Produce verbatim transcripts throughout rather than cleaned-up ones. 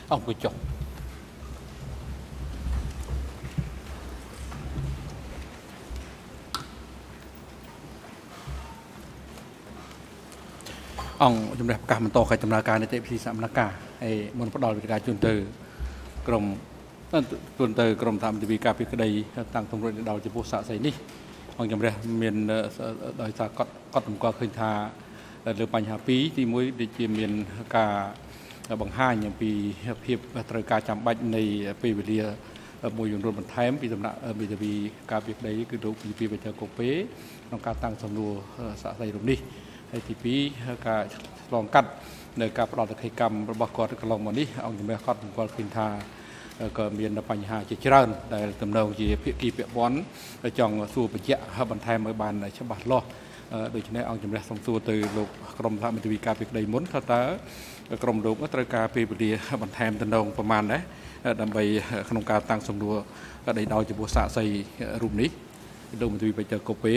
អង្គុយចុះអង្គជំនះប្រកាសបន្តកិច្ចដំណើរការនីតិវិធីសមនការហើយមុនផ្ដល់វិធានការជូនទៅក្រុមជូនទៅក្រុមតាមទីការពីក្តីតាំងទម្រួយដល់ចំពោះសាកសីនេះអង្គជំនះមានដោយសារកត់កត់តម្កល់ឃើញថាលើបញ្ហាពីរទីមួយដូចជាមានការបង្ហាញអំពីភាពត្រូវការចាំបាច់នៃពេលវេលាមួយចំនួនបន្ថែមពីដំណាក់មេធាវីការពីក្តីគឺលោកពីពីវិទ្យាកូពេក្នុងការតាំងសំណួរសាកសីរូបនេះហើយទីពីរការឆ្លងកាត់នៅការផ្ដល់កិច្ចកម្មរបស់គាត់កន្លងមកនេះអង្គជំនះគាត់បង្គាប់ឃើញថាក៏មានបញ្ហាជាច្រើនដែលទំនងជាភាគីពាក់ព័ន្ធចង់សួរបញ្ជាក់បន្ថែមឲ្យបានច្បាស់លាស់ដូច្នេះអង្គជំនះសំសួរទៅលោកក្រុមសហមេធាវីការពីក្តីមុនថាតើក្រុមលោកត្រូវការពេលវេលាបន្ថែមទំនងប្រមាណដែរដើម្បីក្នុងការតាំងសំណួរដីដោយចំពោះសាកសីរូបនេះលោកមេធាវីបច្ចេកកូពេ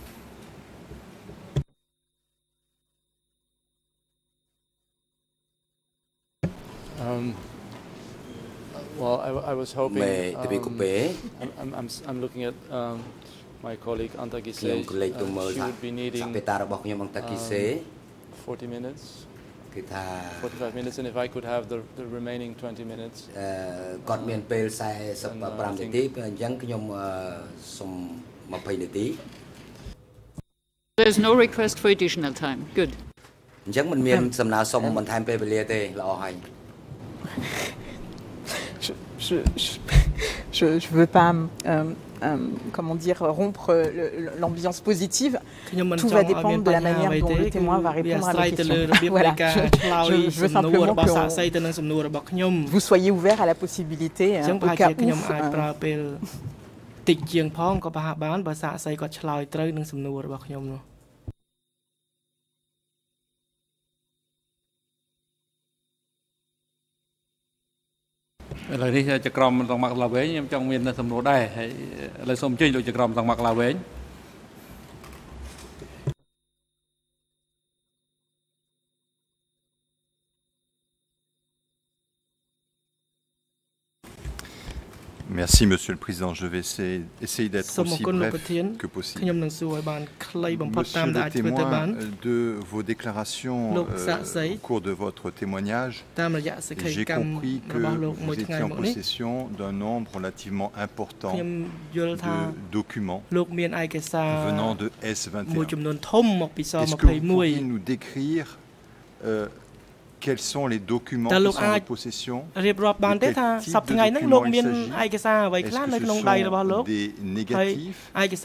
Um, well, I, I was hoping. Um, I'm, I'm, I'm, I'm looking at um, my colleague Anta Gise. Uh, she would be needing forty minutes, forty-five minutes, and if I could have the, the remaining twenty minutes. There's no request for additional time. Good. Je je je veux pas euh, euh, comment dire rompre l'ambiance positive. Tout va dépendre de la manière dont le témoin va répondre à mes questions. Voilà. Je, je veux simplement que vous soyez ouvert à la possibilité hein, au cas où. Euh, តិចជាងផងក៏ប្រហែលបានបើសាកសីគាត់ឆ្លើយត្រូវនឹងសំណួររបស់ខ្ញុំនោះឥឡូវនេះចក្រមទាំងមកឡាវែងខ្ញុំចង់មានសំណួរដែរហើយឥឡូវសូមអញ្ជើញលោកចក្រមទាំងមកឡាវែង Merci Monsieur le Président. Je vais essayer, essayer d'être aussi bref que possible. Monsieur le témoin, de vos déclarations euh, au cours de votre témoignage, j'ai compris que vous étiez en possession d'un nombre relativement important de documents venant de S vingt et un. Est-ce que vous pourriez nous décrire euh, quels sont les documents qui sont en possession? De quel type de documents il s'agit? Est-ce que ce sont des négatifs?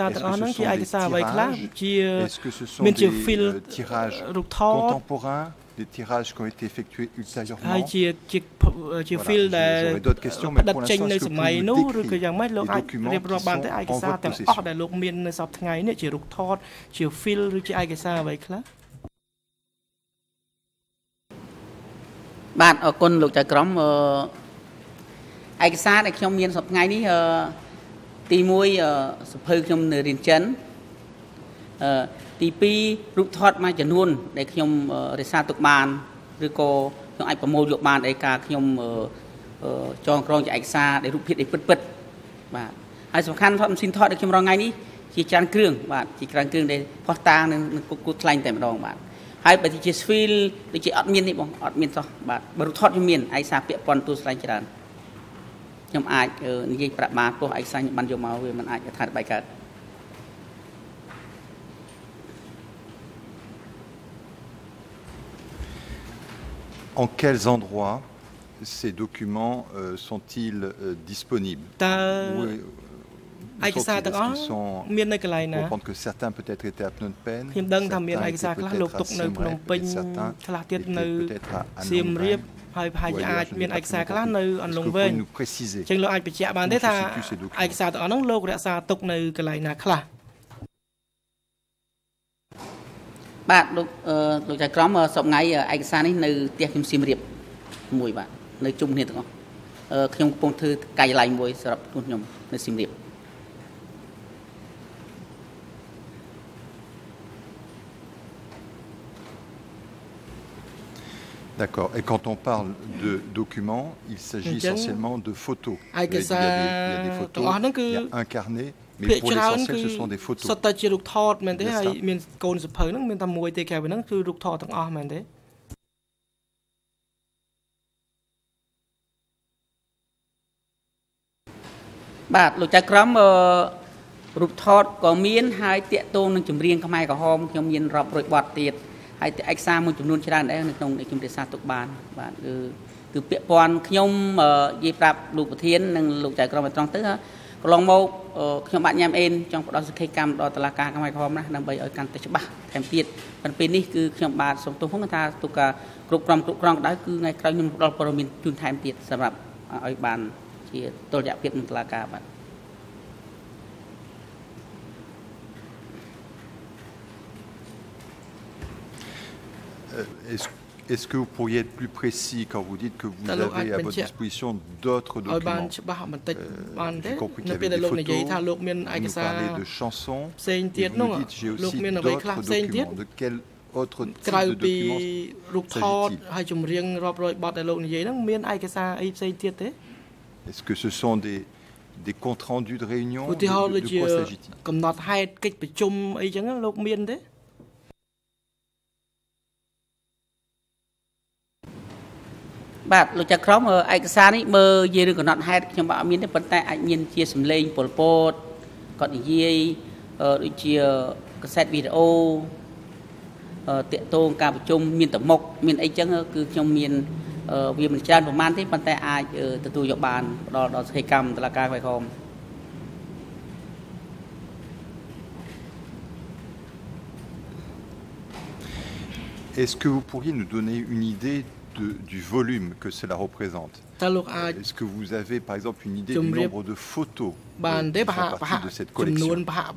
Est-ce que ce sont des tirages? Est-ce que ce sont des euh, tirages contemporains? Des tirages qui ont été effectués ultérieurement? Voilà, j'aurais d'autres questions, mais pour l'instant, est-ce que vous pouvez décrire les documents qui sont en votre possession? បាទអរគុណលោកចៅក្រមអឺឯកសារដែលខ្ញុំមានសប្តាហ៍ថ្ងៃនេះអឺទីមួយសភៅខ្ញុំនៅរៀនចិនអឺទីពីររូបថតមួយចំនួនដែលខ្ញុំរក្សាទុកបានឬក៏ខ្ញុំអាចប្រមូលយកបានដោយការខ្ញុំចងក្រងជាឯកសារដែលរូបភាពដែលពិតពិតបាទហើយសំខាន់ថតម៉ាស៊ីនថតដែលខ្ញុំរងថ្ងៃនេះជាច្រើនគ្រឿងបាទជាច្រើនគ្រឿងដែលផុសតាងនឹងគូថ្លែងតែម្ដងបាទ ហើយបើជា feel ដូចជាអត់មាននេះបងអត់មានសោះបាទបើរូបថតខ្ញុំមានឯកសារពាក់ព័ន្ធទូស្លែងច្រើនខ្ញុំអាចនិយាយប្រាប់បានព្រោះឯកសារខ្ញុំបានយកមកវាមិនអាចថាបាយកើត En quels endroits ces documents euh, sont-ils euh, disponibles? Oui. ឯកសារទាំងអស់មាននៅកន្លែងណា que certains peut-être étaient à Phnom Penh ខ្ញុំដឹងថាមានឯកសារខ្លះលោកទុកនៅភ្នំពេញខ្លះទៀតនៅសៀមរាបហើយប្រហែលជាអាចមានឯកសារខ្លះនៅអន្លង់វែងចឹងលោកអាចបញ្ជាក់បានទេថាឯកសារទាំងអស់ហ្នឹងលោករក្សាទុកនៅកន្លែងណាខ្លះបាទលោកលោកចៅក្រមសប្តាហ៍ថ្ងៃឯកសារនេះនៅផ្ទះខ្ញុំសៀមរាបមួយបាទនៅជុំគ្នាទាំងអស់ខ្ញុំកំពុងធ្វើកាយឡៃមួយសម្រាប់ខ្ញុំនៅសៀមរាប Je D'accord. Et quand on parle de documents, il s'agit essentiellement de photos. Il y a, il y a, des, il y a des photos, il y a un carnet, mais pour l'essentiel, ce sont des photos. Bah, lúc chạy cắm rụp thọt có miên hai tiện tôn nâng chùm riêng không ai có hôm trong miên rộp rồi bọt tiệt hai tiện ách xa một chùm luôn chả đấy nông để chùm để xa tục bàn bạn từ từ bịa pon nhông dịp rạp lục thiên nâng lục chạy cắm ở trong tức ha còn lòng mâu nhông bạn nhằm em trong đó sẽ khai cam đó là ca không ai có hôm đó nâng bày ở căn tây bạc thèm tiệt phần bên ní cứ nhông bạn sống tôi không người ta tục cả rụp cắm rụp cắm đó cứ ngay sau nhung đó là mình chùm thèm tiệt sản phẩm ở bàn chỉ tôi giải quyết một là cả bạn. Est-ce, est-ce que vous pourriez être plus précis quand vous dites que vous avez à votre disposition d'autres documents euh, J'ai compris qu'il y avait des photos, vous nous parlez de chansons, et vous nous dites j'ai aussi d'autres documents. De quel autre type de documents s'agit-il? Est-ce que ce sont des, des comptes rendus de réunion? De, de, de quoi s'agit-il? Bạn lúc chắc khóm ở ai xa này mơ dây được còn nọt hai trong bảo miên đến vấn tay anh nhìn chia sầm lên Pol Pot còn dây đôi chia cassette video tiện tôn cả một chung miên tổng mộc miên ấy chẳng cứ trong miên vì mình trang của man thế vấn tay ai từ từ dọc bàn đó đó hay cầm là ca phải không? Est-ce que vous pourriez nous donner une idée De, du volume que cela représente? Est-ce que vous avez par exemple une idée du nombre de photos euh, qui font partie de cette collection?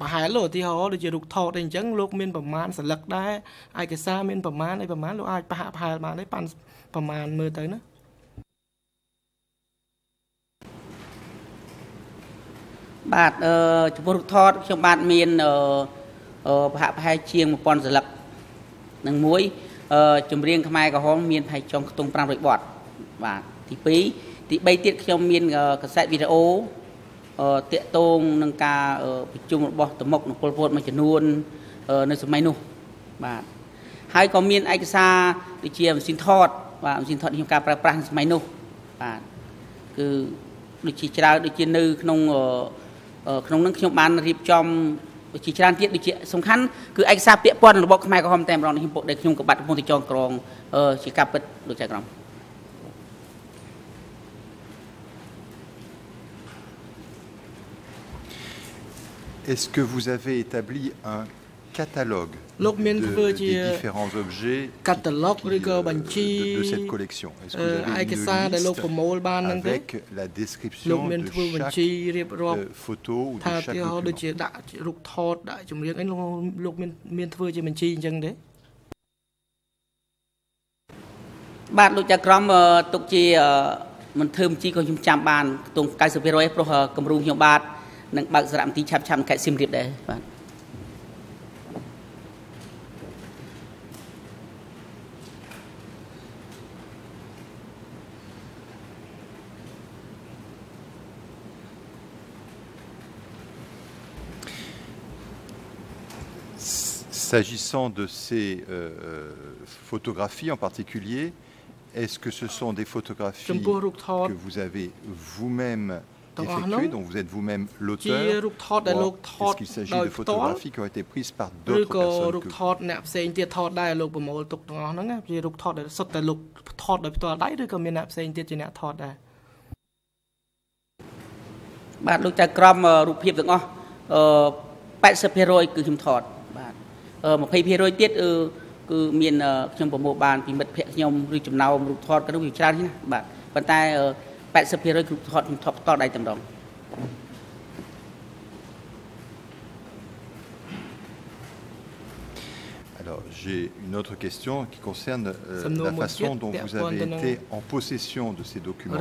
Bạn chụp rút thọt trong bạn miền hạ hai chiêng một con lật nâng muối chùm riêng không ai có hôm miền hay trong tung pram rồi bọt và thì pí thì bay tiết trong miền cassette video tiện tôn nâng ca chung một bọt tầm mộc một Pol Pot mà chỉ nuôn nơi sớm mai nu và hai có miền ai xa đi chia xin thọt và xin thọt trong ca pra pra mai nu và cứ được chỉ trao được chia nư không không nâng trong ban riệp trong chỉ trang tiết được chị song khăn cứ anh sa bịa pon là bọc mai có hôm tem rồi hình bộ để nhung các bạn môn thì cho còng chỉ cặp được chạy còng. Est-ce que vous avez établi un catalogue de, des différents objets qui, qui, euh, de, de cette collection? Est-ce que vous avez une liste avec la description de chaque euh, photo ou de chaque document? Bạn lúc chắc crom tục chi mình thơm chi có chúng chạm bàn tung cái sự việc rồi pro cầm rung nhiều bát nâng bạc giảm tí chạm chạm cái sim riệp đấy bạn. S'agissant de ces euh, photographies en particulier, est-ce que ce sont des photographies que vous avez vous-même effectuées, dont vous êtes vous-même l'auteur, ou est-ce qu'il s'agit de photographies qui ont été prises par d'autres personnes que vous? Một phê phê rồi tiết cứ miền trong bộ mộ bàn thì mật phệ nhom rồi chấm nào rụt thọt cái đó bị tràn thế này bạn bàn tay bạn sập phê rồi rụt thọt thọt to đầy tầm đồng. Alors j'ai une autre question qui concerne euh, la façon dont vous avez été en possession de ces documents.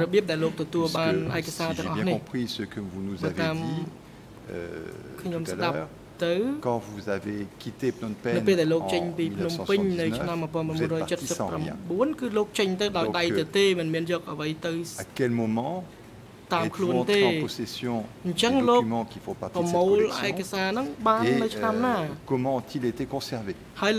Puisque, si j'ai bien compris ce que vous nous avez dit euh, tout à l'heure, quand vous avez quitté Phnom Penh en mille neuf cent soixante-dix-neuf, vous êtes parti sans rien. Donc, euh, à quel moment êtes-vous entré en possession des documents qui font partie de cette collection et euh, comment ont-ils été conservés?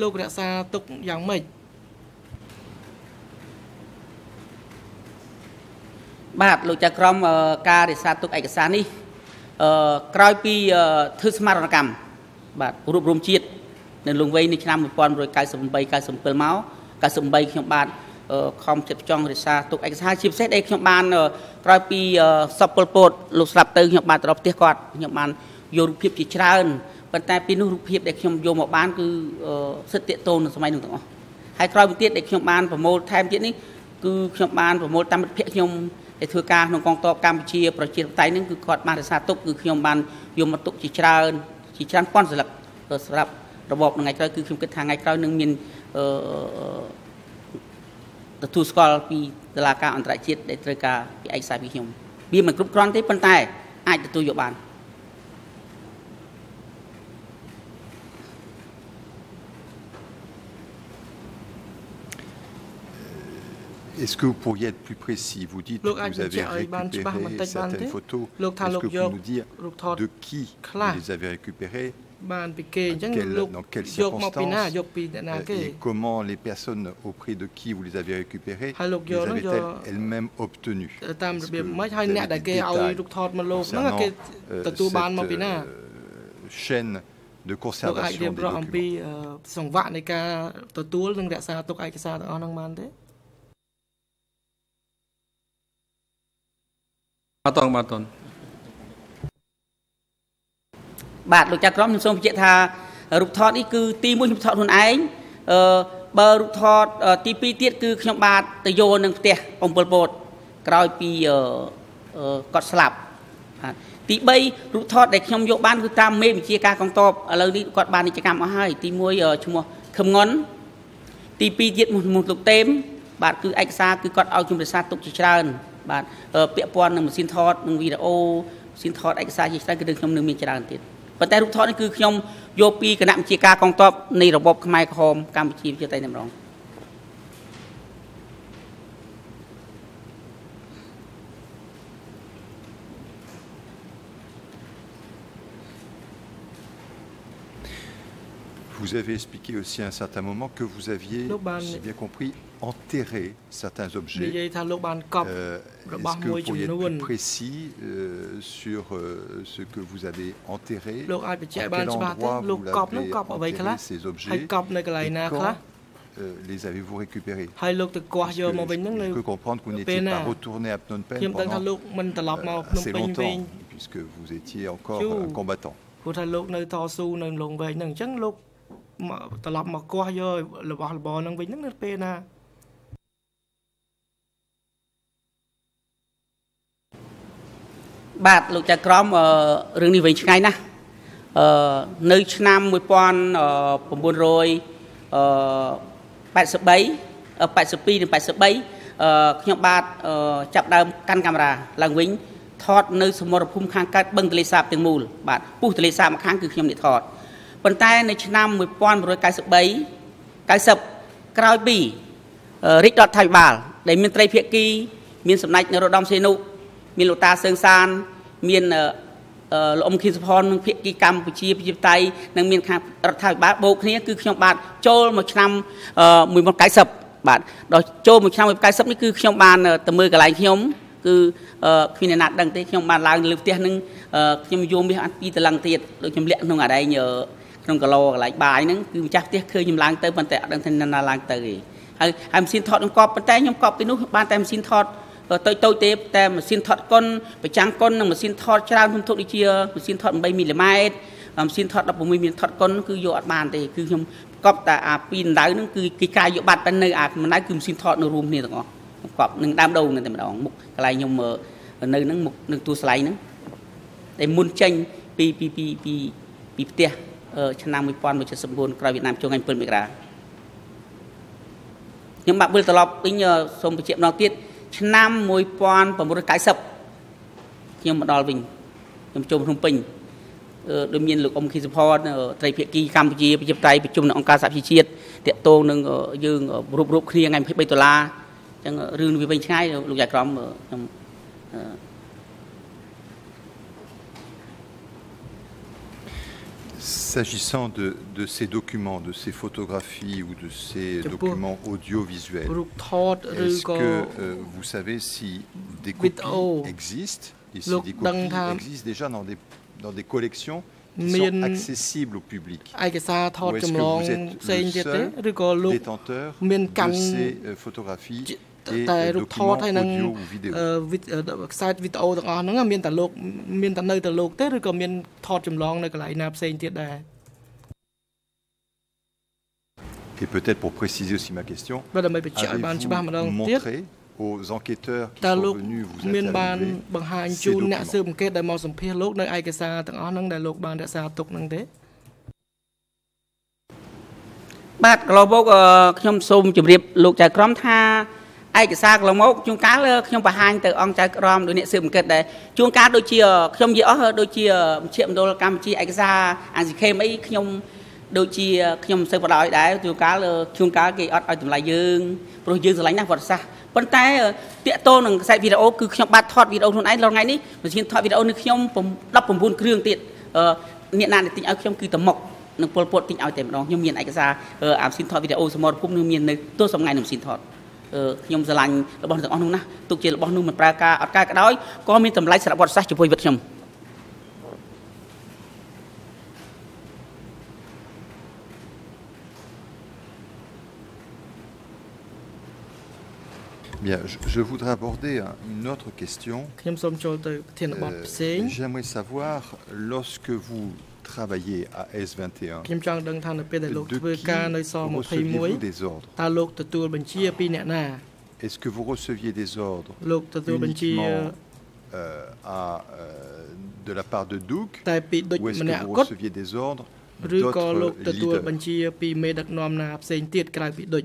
បាទលោកចៅក្រមការរក្សាទុកឯកសារនេះអឺក្រោយពីធ្វើស្មារតីកម្មបាទរួបរวมជាតិនៅលង្វែកនៃឆ្នាំ nineteen ninety-eight 97 មក ninety-eight ខ្ញុំបាទខំចិត្តចង់រក្សាទុកឯកសារជាពិសេសដែលខ្ញុំបានក្រោយពីសពពលពតលោកស្លាប់ទៅខ្ញុំបានទៅដល់ផ្ទះគាត់ខ្ញុំបានយករូបភាពជាច្រើនប៉ុន្តែពីនោះរូបភាពដែលខ្ញុំយកមកបានគឺសិទ្ធិតូននៅសម័យនោះទាំងអស់ហើយក្រោយពីទៀតដែលខ្ញុំបានប្រមូលថែមទៀតនេះគឺខ្ញុំបានប្រមូលតាមមិត្តភ័ក្តិខ្ញុំដែលធ្វើការក្នុងកងទ័ពកម្ពុជាប្រជាធិបតេយ្យនឹងគឺគាត់បានរក្សាទុកគឺខ្ញុំបានយកមកទុកជាច្រើនជាច្រើនពាន់សន្លឹកសម្រាប់របបថ្ងៃក្រោយគឺខ្ញុំគិតថាថ្ងៃក្រោយនឹងមានអឺទទួលស្គាល់ពីតុលាការអន្តរជាតិដែលត្រូវការពីឯកសារពីខ្ញុំវាមិនគ្រប់គ្រាន់ទេប៉ុន្តែអាចទទួលយកបាន Est-ce que vous pourriez être plus précis? Vous dites que vous avez récupéré certaines photos. Est-ce que vous pouvez nous dire de qui vous les avez récupérées? Quel, dans quelles circonstances et comment les personnes auprès de qui vous les avez récupérées les avaient-elles elles-mêmes obtenues? Est-ce que vous avez des détails concernant euh, cette euh, chaîne de conservation des documents? អត់តបាទតនបាទលោកចៅក្រមខ្ញុំសូមបញ្ជាក់ថារូបថតនេះគឺទីមួយខ្ញុំថតខ្លួនឯងអឺបើរូបថតទីពីរទៀតគឺខ្ញុំបាទទៅយកនៅផ្ទះអំពលពតក្រោយពីគាត់ស្លាប់ទីបីរូបថតដែលខ្ញុំយកបានគឺតាមមេបញ្ជាការកងទ័ពឥឡូវនេះគាត់បាននិច្ចកម្មអស់ហើយទីមួយឈ្មោះខឹមងុនទីពីរទៀតឈ្មោះលោកតេមបាទគឺឯកសារគឺគាត់ឲ្យខ្ញុំរក្សាទុកជាច្រើន បាទពាក់ព័ន្ធនឹងម៉ាស៊ីនថតនឹងវីដេអូម៉ាស៊ីនថតឯកសារជាច្រើនគឺខ្ញុំនៅមានច្រើនទៀតប៉ុន្តែរូបថតនេះគឺខ្ញុំយកពីគណៈបញ្ជាការកងទ័ពនៃរបបខ្មែរក្រហមកម្ពុជាប្រជាតែម្ដង Vous avez expliqué aussi à un certain moment que vous aviez, j'ai bien compris, enterré certains objets. Euh, Est-ce que vous pourriez être plus précis euh, sur euh, ce que vous avez enterré? À quel endroit vous l'avez enterré ces objets? Et quand euh, les avez-vous récupérés? Je peux comprendre que vous n'étiez pas retourné à Phnom Penh pendant euh, assez longtemps, puisque vous étiez encore un combattant. ត្រឡប់មកកោះយករបស់របរនឹងវិញហ្នឹងនៅពេលណាបាទលោកចៅក្រមរឿងនេះវិញឆ្ងាយណាស់អឺនៅឆ្នាំ nineteen eighty-three 82និង83ខ្ញុំបាទចាប់ដើមកាន់កាមេរ៉ាឡើងវិញថតនៅសមរភូមិខាងកើតបឹងទន្លេសាបទាំងមូលបាទពុះទន្លេសាបមួយខាងគឺខ្ញុំនេះថត ប៉ុន្តែនៅឆ្នាំ nineteen ninety-three 90 ក្រោយពីរិទ្ធរដ្ឋាភិបាលដែលមានត្រីភាគីមានសម្ដេចនរោត្តមសីហនុមានលោកតាសឿងសានមានលោកអ៊ំខៀវសុផននិងភាគីកម្ពុជាប្រជាធិបតេយ្យនិងមានខាងរដ្ឋាភិបាលបូកគ្នាគឺខ្ញុំបាទចូលមកឆ្នាំ nineteen ninety បាទដល់ចូលមកឆ្នាំ nineteen ninety នេះគឺខ្ញុំបានទៅមើលកន្លែងខ្ញុំគឺគ្មានអ្នកណាដឹងទេខ្ញុំបានឡើងលើផ្ទះនឹងខ្ញុំយកមាសអានពីរតឡឹងទៀតដូចខ្ញុំលាក់ក្នុងអរែង ក្នុងកឡោកន្លែងបាយហ្នឹងគឺម្ចាស់ផ្ទះឃើញខ្ញុំឡើងទៅប៉ុន្តែអត់ដឹងថាណាឡើងទៅទេហើយហើយម៉ាស៊ីនថតនឹងកប់ប៉ុន្តែខ្ញុំកប់ពីនោះបានតែម៉ាស៊ីនថតតូចតូចទេតែម៉ាស៊ីនថតកុនប្រចាំងកុននិងម៉ាស៊ីនថតច្រើនធំធំដូចជាម៉ាស៊ីនថតeightមីលីម៉ែត្រម៉ាស៊ីនថតsixteenមីលីម៉ែត្រថតកុនគឺយកអត់បានទេគឺខ្ញុំកប់តែអាពីរដៅហ្នឹងគឺគេកាយយកបាត់តែនៅអាម្ដៅគឺម៉ាស៊ីនថតនៅរួមគ្នាទាំងអស់កប់នឹងដើមដូងតែម្ដងមុខកន្លែងខ្ញុំនៅហ្នឹងមុខនឹងទូស្លៃហ្នឹងតែមុនចេញពីពីពីពីពីផ្ទះ ឆ្នាំ nineteen seventy-nine ក្រោយវៀតណាមចូលថ្ងៃsevenមករាខ្ញុំបាក់វិលត្រឡប់វិញសូមបញ្ជាក់ម្ដងទៀតឆ្នាំ nineteen ninety ខ្ញុំមកដល់វិញខ្ញុំចូលភ្នំពេញ đối miền lục ông khi support tây phía kia Campuchia phía tây phía trung là ông ca sạp chi chiết tiện tô nâng dương rụp rụp kia ngày phải bay tổ la chẳng rừng vì bên trái lục giải crom trong S'agissant de, de ces documents, de ces photographies ou de ces documents audiovisuels, est-ce que euh, vous savez si des copies existent et si des copies existent déjà dans des, dans des collections qui sont accessibles au public? Ou est-ce que vous êtes le seul détenteur de ces euh, photographies et documents audio ou vidéo? Site vidéoទាំងអស់ហ្នឹងមានតែលោកមានតែនៅតែលោកទេឬក៏មានថតចម្លងនៅកន្លែងណាផ្សេងទៀតដែរ Et peut-être pour préciser aussi ma question, avez-vous montré aux enquêteurs qui sont venus vous interviewer ces documents? បាទកន្លងមកខ្ញុំសូមជម្រាបលោកចៅក្រមថាឯកសារកន្លងមកជួនកាលខ្ញុំបង្ហាញទៅអង្គចៅក្រមដោយអ្នកស៊ើបអង្កេតដែរជួនកាលដូចជាខ្ញុំនិយាយអស់ដូចជាមជ្ឈមណ្ឌលកម្ពុជាឯកសារអាស៊ីខេមអីខ្ញុំដូចជាខ្ញុំមិនសូវបដ ாய் ដែរជួនកាលជួនកាលគេអត់ឲ្យតម្លៃយើងព្រោះយើងស្រឡាញ់ណាស់វត្តសាស្ត្រប៉ុន្តែតាកតូននឹងខ្សែវីដេអូគឺខ្ញុំបានថតវីដេអូខ្លួនឯងរាល់ថ្ងៃនេះមិនឈានថតវីដេអូនេះខ្ញុំដប់៩គ្រឿងទៀតអ្នកណាដែលទិញឲ្យខ្ញុំគឺតមុកនឹងពលពតទិញឲ្យតែម្ដងខ្ញុំមានឯកសារអាស៊ីនថតវីដេអូសមរភូមិនឹងមាននៅទោះសំថ្ងៃនឹងស៊ីនថតខ្ញុំស្រឡាញ់របស់ទាំងអស់នោះណាទុកជារបស់នោះមិនប្រើការអត់ការក៏ដោយក៏មានតម្លៃសម្រាប់វត្តសាស្ត្រជាមួយវិទ្យខ្ញុំ Bien, je, je voudrais aborder une autre question. Euh, J'aimerais savoir, lorsque vous travaillez à S vingt et un, de qui receviez-vous des ordres? Est-ce que vous receviez des ordres uniquement euh, à, euh, de la part de Douk, ou est-ce que vous receviez des ordres d'autres leaders?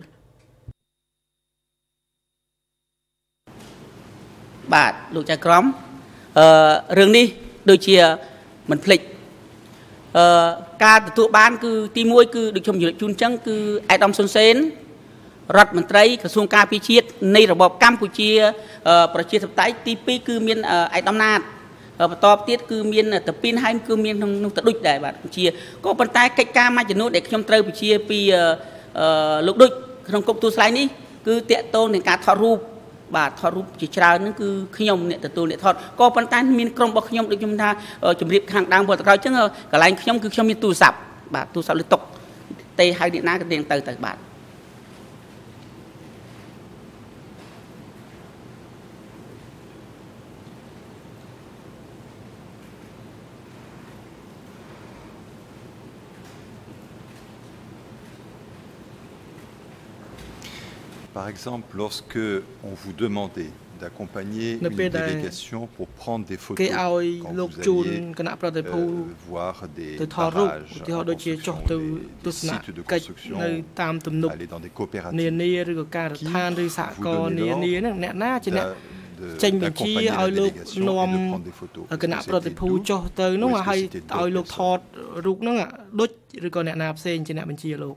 បាទលោកចៅក្រមអឺរឿងនេះដូចជាមិនភ្លេចអឺការទទួលបានគឺទីមួយគឺដូចខ្ញុំជម្រាបជូនអញ្ចឹងគឺឯកឧត្តមសុនសេនរដ្ឋមន្ត្រីក្រសួងការពារជាតិនៃរបបកម្ពុជាប្រជាធិបតេយ្យទីពីរគឺមានឯកឧត្តមណាតបន្តទៀតគឺមានតពីនហែមគឺមានក្នុងនោះទៅដូចដែរបាទជាក៏ប៉ុន្តែកិច្ចការមួយចំនួនដែលខ្ញុំត្រូវបញ្ជាពីលោកដូចក្នុងគុកទូស្លែងនេះគឺតាក់ទងនឹងការថតរូប បាទថតរូបជាច្រើនហ្នឹងគឺខ្ញុំអ្នកទទួលអ្នកថតក៏ប៉ុន្តែមានក្រុមរបស់ខ្ញុំដូចខ្ញុំថាជំរាបខាងដើមពលក្រោយអញ្ចឹងកន្លែងខ្ញុំគឺខ្ញុំមានទូរស័ព្ទបាទទូរស័ព្ទលើតុតែហៅអ្នកណាក៏ទៅទៅបាទ Par exemple, lorsque on vous demandait d'accompagner une délégation pour prendre des photos quand vous alliez euh, voir des barrages en construction, des sites de construction, aller dans des coopératives, qui vous donnait d'accompagner la délégation et de prendre des photos. C'était Douk.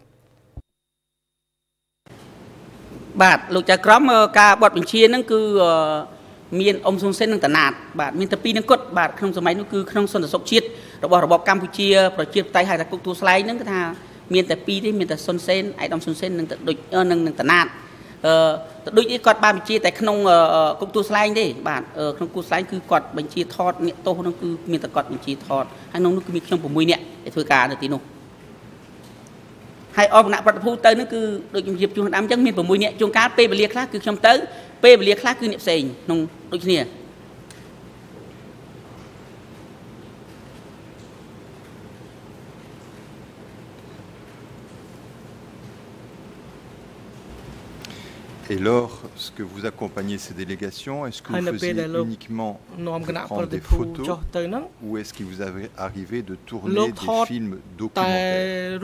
បាទលោកចៅក្រមការបត់បញ្ជាហ្នឹងគឺមានអ៊ំសុនសេននិងតាណាតបាទមានតែពីរនឹងគាត់បាទក្នុងសម័យនោះគឺក្នុងសន្តិសុខជាតិរបស់របបកម្ពុជាប្រជាធិបតេយ្យហៅថាគុកទួលស្លែងហ្នឹងគឺថាមានតែពីរទេមានតែសុនសេនឯកឧត្តមសុនសេននិងតដូចនឹងនឹងតាណាតអឺតដូចនេះគាត់បានបញ្ជាតែក្នុងគុកទួលស្លែងទេបាទក្នុងគុកស្លែងគឺគាត់បញ្ជាថតអ្នកទោសហ្នឹងគឺមានតែគាត់បញ្ជាថតហើយក្នុងនោះគឺមានខ្ញុំ៦នាក់ដែលធ្វើការនៅទីនោះ ហើយអបគណៈប្រតិភូទៅនឹងគឺដូចជំរាបជួនដើមអញ្ចឹងមាន6នាក់ជួនកាលពេលវេលាខ្លះគឺខ្ញុំទៅពេលវេលាខ្លះគឺអ្នកផ្សេងក្នុងដូចគ្នា Et lorsque vous accompagnez ces délégations, est-ce que vous faisiez uniquement prendre des photos ou est-ce qu'il vous avait arrivé de tourner des films documentaires?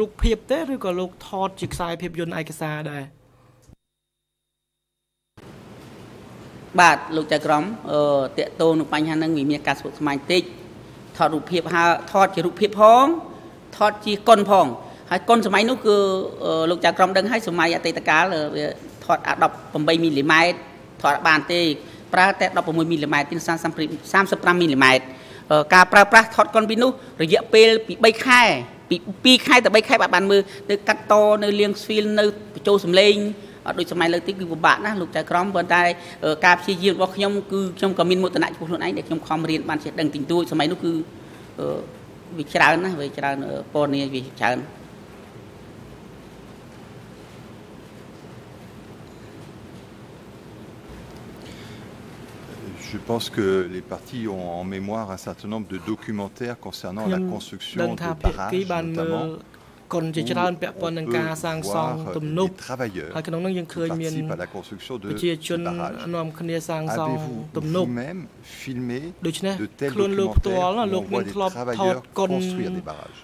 បាទលោកចៅក្រមអឺតេតតូននឹងបញ្ហាហ្នឹងវាមានការស្មុគស្មាញតិចថតរូបភាពហើយថតជារូបភាពផងថតជាកុនផងហើយកុនសម័យនោះគឺលោកចៅក្រមដឹងហើយសម័យអតីតកាលវាថតអាដប់8មីលីម៉ែត្រថតបានទេប្រើតែ16មីលីម៉ែត្រទី35មីលីម៉ែត្រការប្រើប្រាស់ថតកុនពីនោះរយៈពេលពី3ខែពី2ខែទៅ3ខែបាទបានមើលទៅកាត់តនៅលៀងស្វីលនៅបញ្ចូលសម្លេងដូចសម័យលើកទីគឺពិបាកណាស់លោកចៅក្រមប៉ុន្តែការព្យាយាមរបស់ខ្ញុំគឺខ្ញុំក៏មានមោទនៈចំពោះខ្លួនឯងដែលខ្ញុំខំរៀនបានចេះដឹងទីទួចសម័យនោះគឺវាច្រើនណាស់វាច្រើនពណ៌នាវាច្រើន Je pense que les partis ont en mémoire un certain nombre de documentaires concernant la construction de barrages, notamment. On peut voir des travailleurs qui participent à la construction de ces barrages. Avez-vous vous-même filmé de tels documentaires où on voit des travailleurs construire des barrages?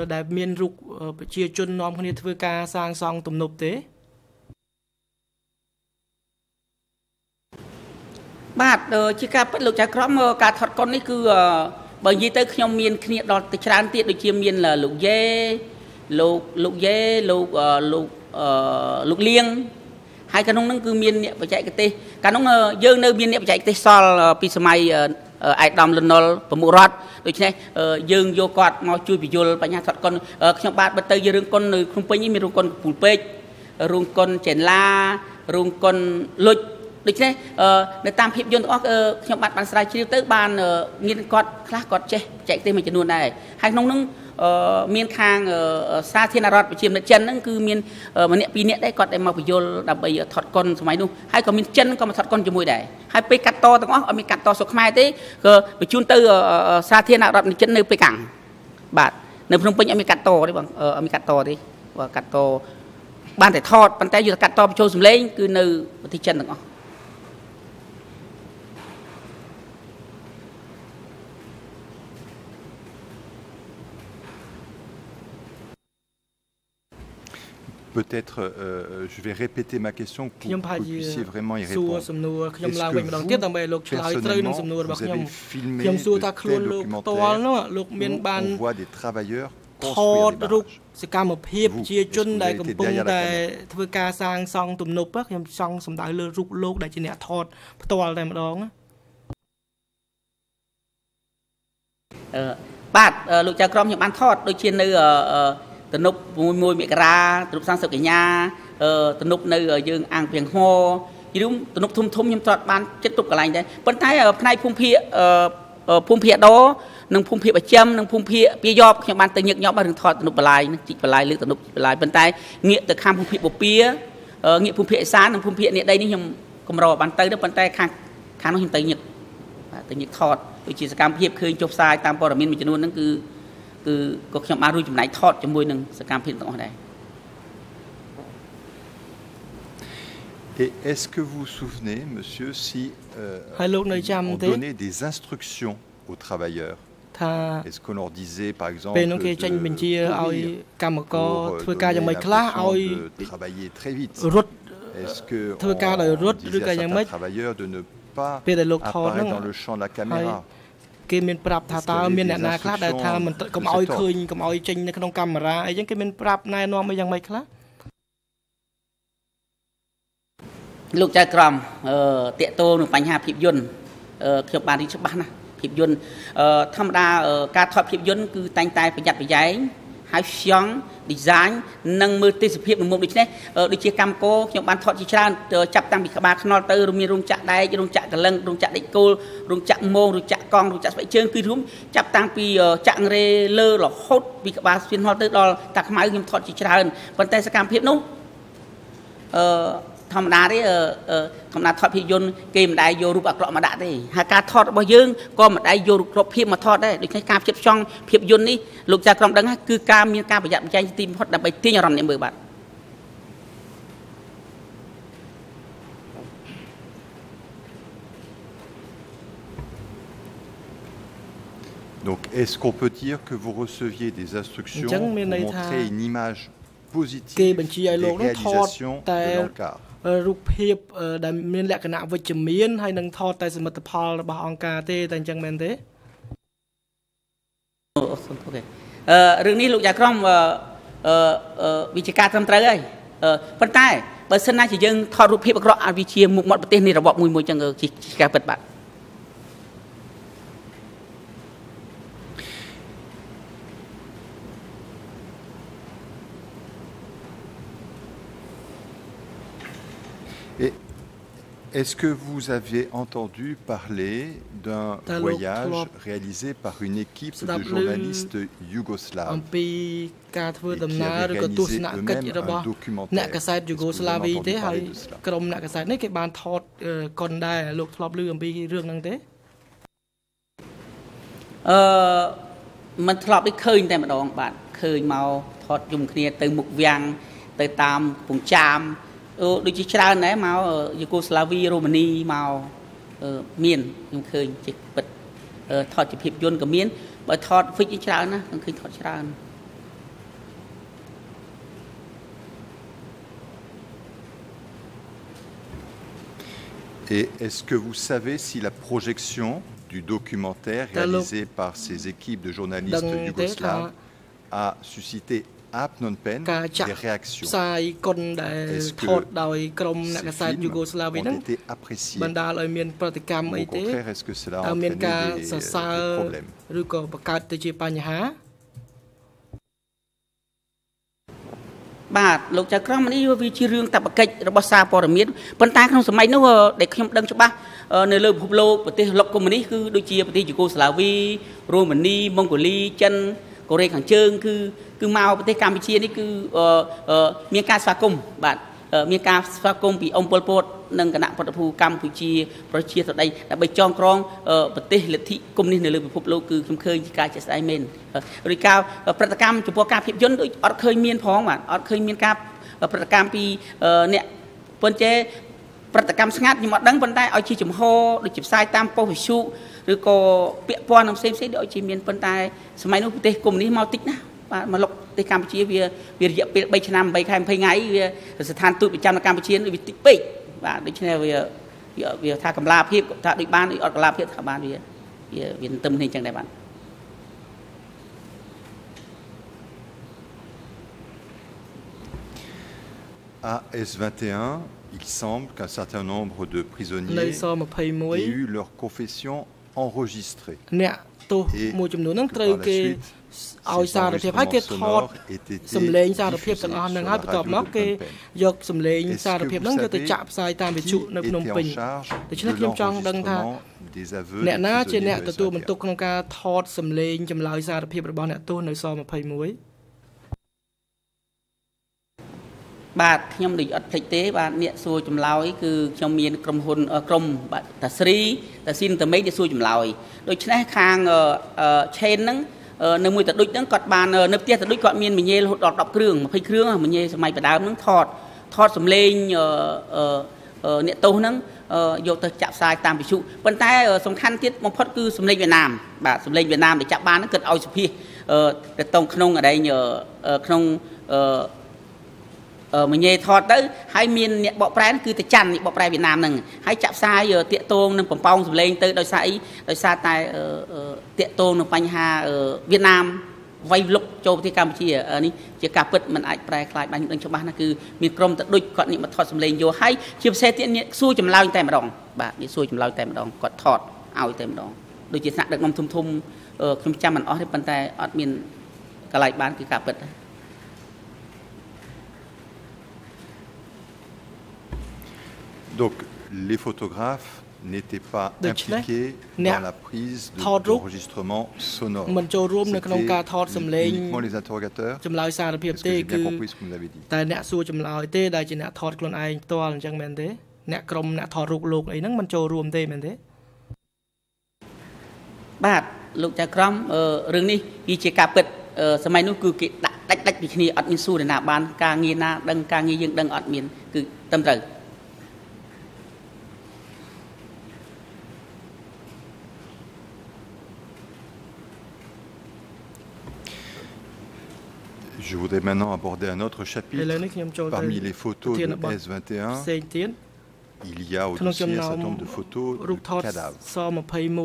បាទជាការពិតលោកចៅក្រមការថតកុននេះគឺបើនិយាយទៅខ្ញុំមានគ្នាដល់ទៅច្រើនទៀតដូចជាមានលោកយេលោកលោកយេលោកលោកលោកលៀងហើយក្នុងនោះគឺមានអ្នកបច្ចេកទេសកាលនោះយើងនៅមានអ្នកបច្ចេកទេសសល់ពីសម័យអាយដាមលណុលប្រមុខរដ្ឋដូច្នេះយើងយកគាត់មកជួយបញ្យល់បញ្ហាថតកុនខ្ញុំបាទបើទៅយើងរឿងកុននៅក្នុងពេញនេះមានរឿងកុនពូលពេជ្ររឿងកុនចេនឡារឿងកុនលុច ដូច្នេះនៅតាមភាពយន្តទាំងអស់ខ្ញុំបាទបានស្រាវជ្រាវទៅបានមានគាត់ខ្លះគាត់ចេះចែកទេមួយចំនួនដែរហើយក្នុងនោះមានខាងសាធារណរដ្ឋប្រជាមានិតចិនហ្នឹងគឺមានម្នាក់ពីរនាក់ដែរគាត់ដែលមកបញ្យល់ដើម្បីថតកុនសម័យនោះហើយក៏មានចិនក៏មកថតកុនជាមួយដែរហើយពេលកាត់តទាំងអស់អត់មានកាត់តសុខខ្មែរទេក៏បញ្ជូនទៅសាធារណរដ្ឋចិននៅប៉េកាំងបាទនៅភ្នំពេញអត់មានកាត់តទេបងអត់មានកាត់តទេបើកាត់តបានតែថតប៉ុន្តែយកកាត់តបញ្ចូលសម្លេងគឺនៅប្រទេសចិនទាំងអស់ Peut-être, euh, je vais répéter ma question pour que vous puissiez vraiment y répondre. Est-ce que vous, personnellement, vous avez filmé de tels documentaires où on voit des travailleurs construire des barrages? Vous, est-ce que vous avez été derrière la caméra? ទំនប់មួយមករាទំនប់សាំសិបកញ្ញាទំនប់នៅយើងអាំងពីងហោយីទំនប់ធំធំខ្ញុំថតបានចិត្តគ្រប់កន្លែងដែរប៉ុន្តែផ្នែកភូមិភាគភូមិភាគដោនិងភូមិភាគបច្ចឹមនិងភូមិភាគពីយប់ខ្ញុំបានទៅញឹកញាប់បានរឿងថតទំនប់បលាយនឹងជីកបលាយលើទំនប់បលាយប៉ុន្តែងាកទៅខាងភូមិភាគបពៀងាកភូមិភាគឦសាននិងភូមិភាគនេះដីនេះខ្ញុំកម្របានទៅប៉ុន្តែខាងខាងនោះខ្ញុំទៅញឹកទៅញឹកថតដូចជាសកម្មភាពឃើញចុះផ្សាយតាមព័ត៌មានមួយចំនួនហ្នឹងគឺ Et est-ce que vous vous souvenez, monsieur, si euh, on donnait des instructions aux travailleurs? Est-ce qu'on leur disait, par exemple, de, courir, pour donner de travailler très vite? Est-ce qu'on disait à certains travailleurs de ne pas apparaître dans le champ de la caméra? គេមានប្រាប់ថាតើមានអ្នកណាខ្លះដែលថាមិនកុំឲ្យឃើញកុំឲ្យចេញនៅក្នុងកាមេរ៉ាអីចឹងគេមានប្រាប់ណែនាំអីយ៉ាងម៉េចខ្លះលោកចៅក្រមអឺតាក់ទងនឹងបញ្ហាភាពយន្តអឺខ្ញុំបានរៀនច្បាស់ណាស់ភាពយន្តអឺធម្មតាការថតភាពយន្តគឺតែងតែប្រយ័ត្នប្រយែងហើយខ្យង design និងមើលទេសភាពមុំដូចនេះដូចជាកម្មកោខ្ញុំបានថតជាច្រើនចាប់តាំងពីក្បាលខ្នល់ទៅមានរោងចក្រដែករោងចក្រកលឹងរោងចក្រដេកគោលរោងចក្រមងរោងចក្រកង់រោងចក្រស្បែកជើងគឺរួមចាប់តាំងពីចក្ររេលើរហូតពីក្បាលស្ពានហល់ទៅដល់តាខ្មៅខ្ញុំថតជាច្រើនប៉ុន្តែសកម្មភាពនោះអឺធម្មតាទេធម្មតាថតភាពយន្តគេមិនដែរយករូបអាក្រក់មកដាក់ទេហើយការថតរបស់យើងក៏មិនដែរយករូបគ្រប់ភាពមកថតដែរដូច្នេះការផ្ចិតផ្ចង់ភាពយន្តនេះលោកចាក្រមដឹងគឺការមានការប្រយ័ត្នប្រយែងទីបំផុតដើម្បីទាញអារម្មណ៍អ្នកមើលបាទ Donc est-ce qu'on peut dire que vous receviez des instructions pour montrer une image positive des réalisations de l'Angkar? រូបភាពដែលមានលក្ខណៈវិជ្ជមានហើយនឹងថតតែសមិទ្ធផលរបស់អង្គការទេតែអញ្ចឹងមែនទេអូខេអឺរឿងនេះលោកយ៉ាក្រមអឺវិជាការត្រឹមត្រូវហើយប៉ុន្តែបើសិនណាជាយើងថតរូបភាពអាក្រក់ឲ្យវាជាមុខមាត់ប្រទេសនៃរបបមួយមួយចឹងជាការពិតបាទ Est-ce que vous aviez entendu parler d'un voyage réalisé par une équipe de journalistes yougoslaves et qui avait réalisé eux-mêmes un documentaire? Est-ce que vous avez entendu parler de cela? ក្រុមអ្នកកសែតនេះគេបានថតកុនដែរលោកធ្លាប់ឮអំពីរឿងហ្នឹងទេអឺមិនធ្លាប់ឃើញតែម្ដងបាទឃើញមកថតយំគ្នាទៅមុខវាំងទៅតាមកំពង់ចាម ដូចជាច្រើនដែរមកយូហ្គោស្លាវីរូម៉ានីមកមានខ្ញុំឃើញជាពិតថតជាភាពយន្តក៏មានបើថតហ្វិចច្រើនណាខ្ញុំឃើញថតច្រើន Et est-ce que vous savez si la projection du documentaire réalisé par ces équipes de journalistes yougoslaves a suscité à Phnom Penh des réactions? Est-ce que ces films ont été appréciés? Ou au contraire, est-ce que cela a entraîné des, des problèmes? បាទលោកចៅក្រមនេះវាជារឿងតបកិច្ចរបស់សារព័ត៌មានប៉ុន្តែក្នុងសម័យនោះដែលខ្ញុំដឹងច្បាស់នៅលើពិភពលោកប្រទេសលោកកុម្មុយនីសគឺដូចជាប្រទេសយូហ្គោស្លាវីរូម៉ានីម៉ុងហ្គូលីចិនកូរ៉េខាងជើងគឺគឺមកប្រទេសកម្ពុជានេះគឺមានការស្វាគមន៍បាទមានការស្វាគមន៍ពីអង្គពលពតនិងគណៈប្រតិភូកម្ពុជាប្រជាធិបតេយ្យដើម្បីចងក្រងប្រទេសលទ្ធិកុម្មុយនីសនៅលើពិភពលោកគឺខ្ញុំឃើញជាការជាក់ស្ដែងមែនឬការប្រតិកម្មចំពោះការភាពយន្តដូចអត់ឃើញមានផងបាទអត់ឃើញមានការប្រតិកម្មពីអ្នកប៉ុន្តែប្រតិកម្មស្ងាត់ខ្ញុំអត់ដឹងប៉ុន្តែឲ្យជាចំហដូចជាផ្សាយតាមប៉ុស្តិ៍វិទ្យុឬក៏ពាក្យពណ៌នឹងផ្សេងផ្សេងដូចជាមានប៉ុន្តែសម័យនោះប្រទេសកុម្មុយនីសមកតិចណាស់បាទមកលោកប្រទេសកម្ពុជាវាវារយៈពេល3ឆ្នាំ8ខែ20ថ្ងៃវាស្ថានទូតប្រចាំនៅកម្ពុជាវាតិចពេកបាទដូច្នេះវាវាថាកម្លាភាពថាដូចបានអត់កម្លាភាពថាបានវាវាវាទន្ទឹមគ្នាអញ្ចឹងដែរបាទ À S vingt et un, il semble qu'un certain nombre de prisonniers aient eu leur confession enregistrée. Et par la suite, ces enregistrements sonores aient été diffusés sur la radio de Phnom Penh. Est-ce que vous savez qui était en charge de l'enregistrement des aveux des prisonniers de S vingt et un? បាទខ្ញុំដូចអត់ភ្លេចទេបាទអ្នកសួរចម្លើយគឺខ្ញុំមានក្រុមហ៊ុនក្រុមបាទតាស្រីតាស៊ីនតាមេដែលសួរចម្លើយដូច្នេះខាងឆេនហ្នឹងនៅមួយតដូចហ្នឹងគាត់បាននៅផ្ទះតដូចគាត់មានមញ៉េរហូតដល់10គ្រឿង20គ្រឿងមញ៉េរសម័យបដើមហ្នឹងថតថតសំឡេងអ្នកទោសហ្នឹងយកទៅចាក់ផ្សាយតាមវិទ្យុប៉ុន្តែសំខាន់ទៀតបំផុតគឺសំឡេងវៀតណាមបាទសំឡេងវៀតណាមដែលចាប់បានហ្នឹងគាត់ឲ្យសុភាទៅតងក្នុងអដែងក្នុងមញ៉េថតទៅហើយមានអ្នកបកប្រែគឺតាច័ន្ទអ្នកបកប្រែវៀតណាមហ្នឹងហើយចាក់ផ្សាយតាកតងនឹងបំពងសម្លេងទៅដោយសារអីដោយសារតែតាកតងនឹងបញ្ហាវៀតណាមវាយលុកចូលប្រទេសកម្ពុជានេះជាការពិតមិនអាចប្រែខ្លាចបានដឹងច្បាស់ណាគឺមានក្រុមតដូចគាត់នេះមកថតសម្លេងយកហើយជាពិសេសទៀតនេះសួរចម្លើយតែម្ដងបាទនេះសួរចម្លើយតែម្ដងគាត់ថតឲ្យតែម្ដងដូចជាថ្នាក់ដឹកនាំធំធំខ្ញុំចាំមិនអស់ទេប៉ុន្តែអត់មានកន្លែងបានគឺការពិត Donc, les photographes n'étaient pas impliqués dans la prise d'enregistrement sonore. C'était uniquement les interrogateurs. Est-ce que j'ai bien compris ce que vous avez dit? បាទលោកចៅក្រមរឿងនេះវាជាការពិតសម័យនោះគឺគេដាក់ដាច់ដាច់ពីគ្នាអត់មានសួរណាបានការងារណាដឹងការងារយើងដឹងអត់មានគឺត្រឹមត្រូវ Je voudrais maintenant aborder un autre chapitre parmi les photos de S vingt et un. il y a au dossier un certain nombre de photos de cadavres. Et euh,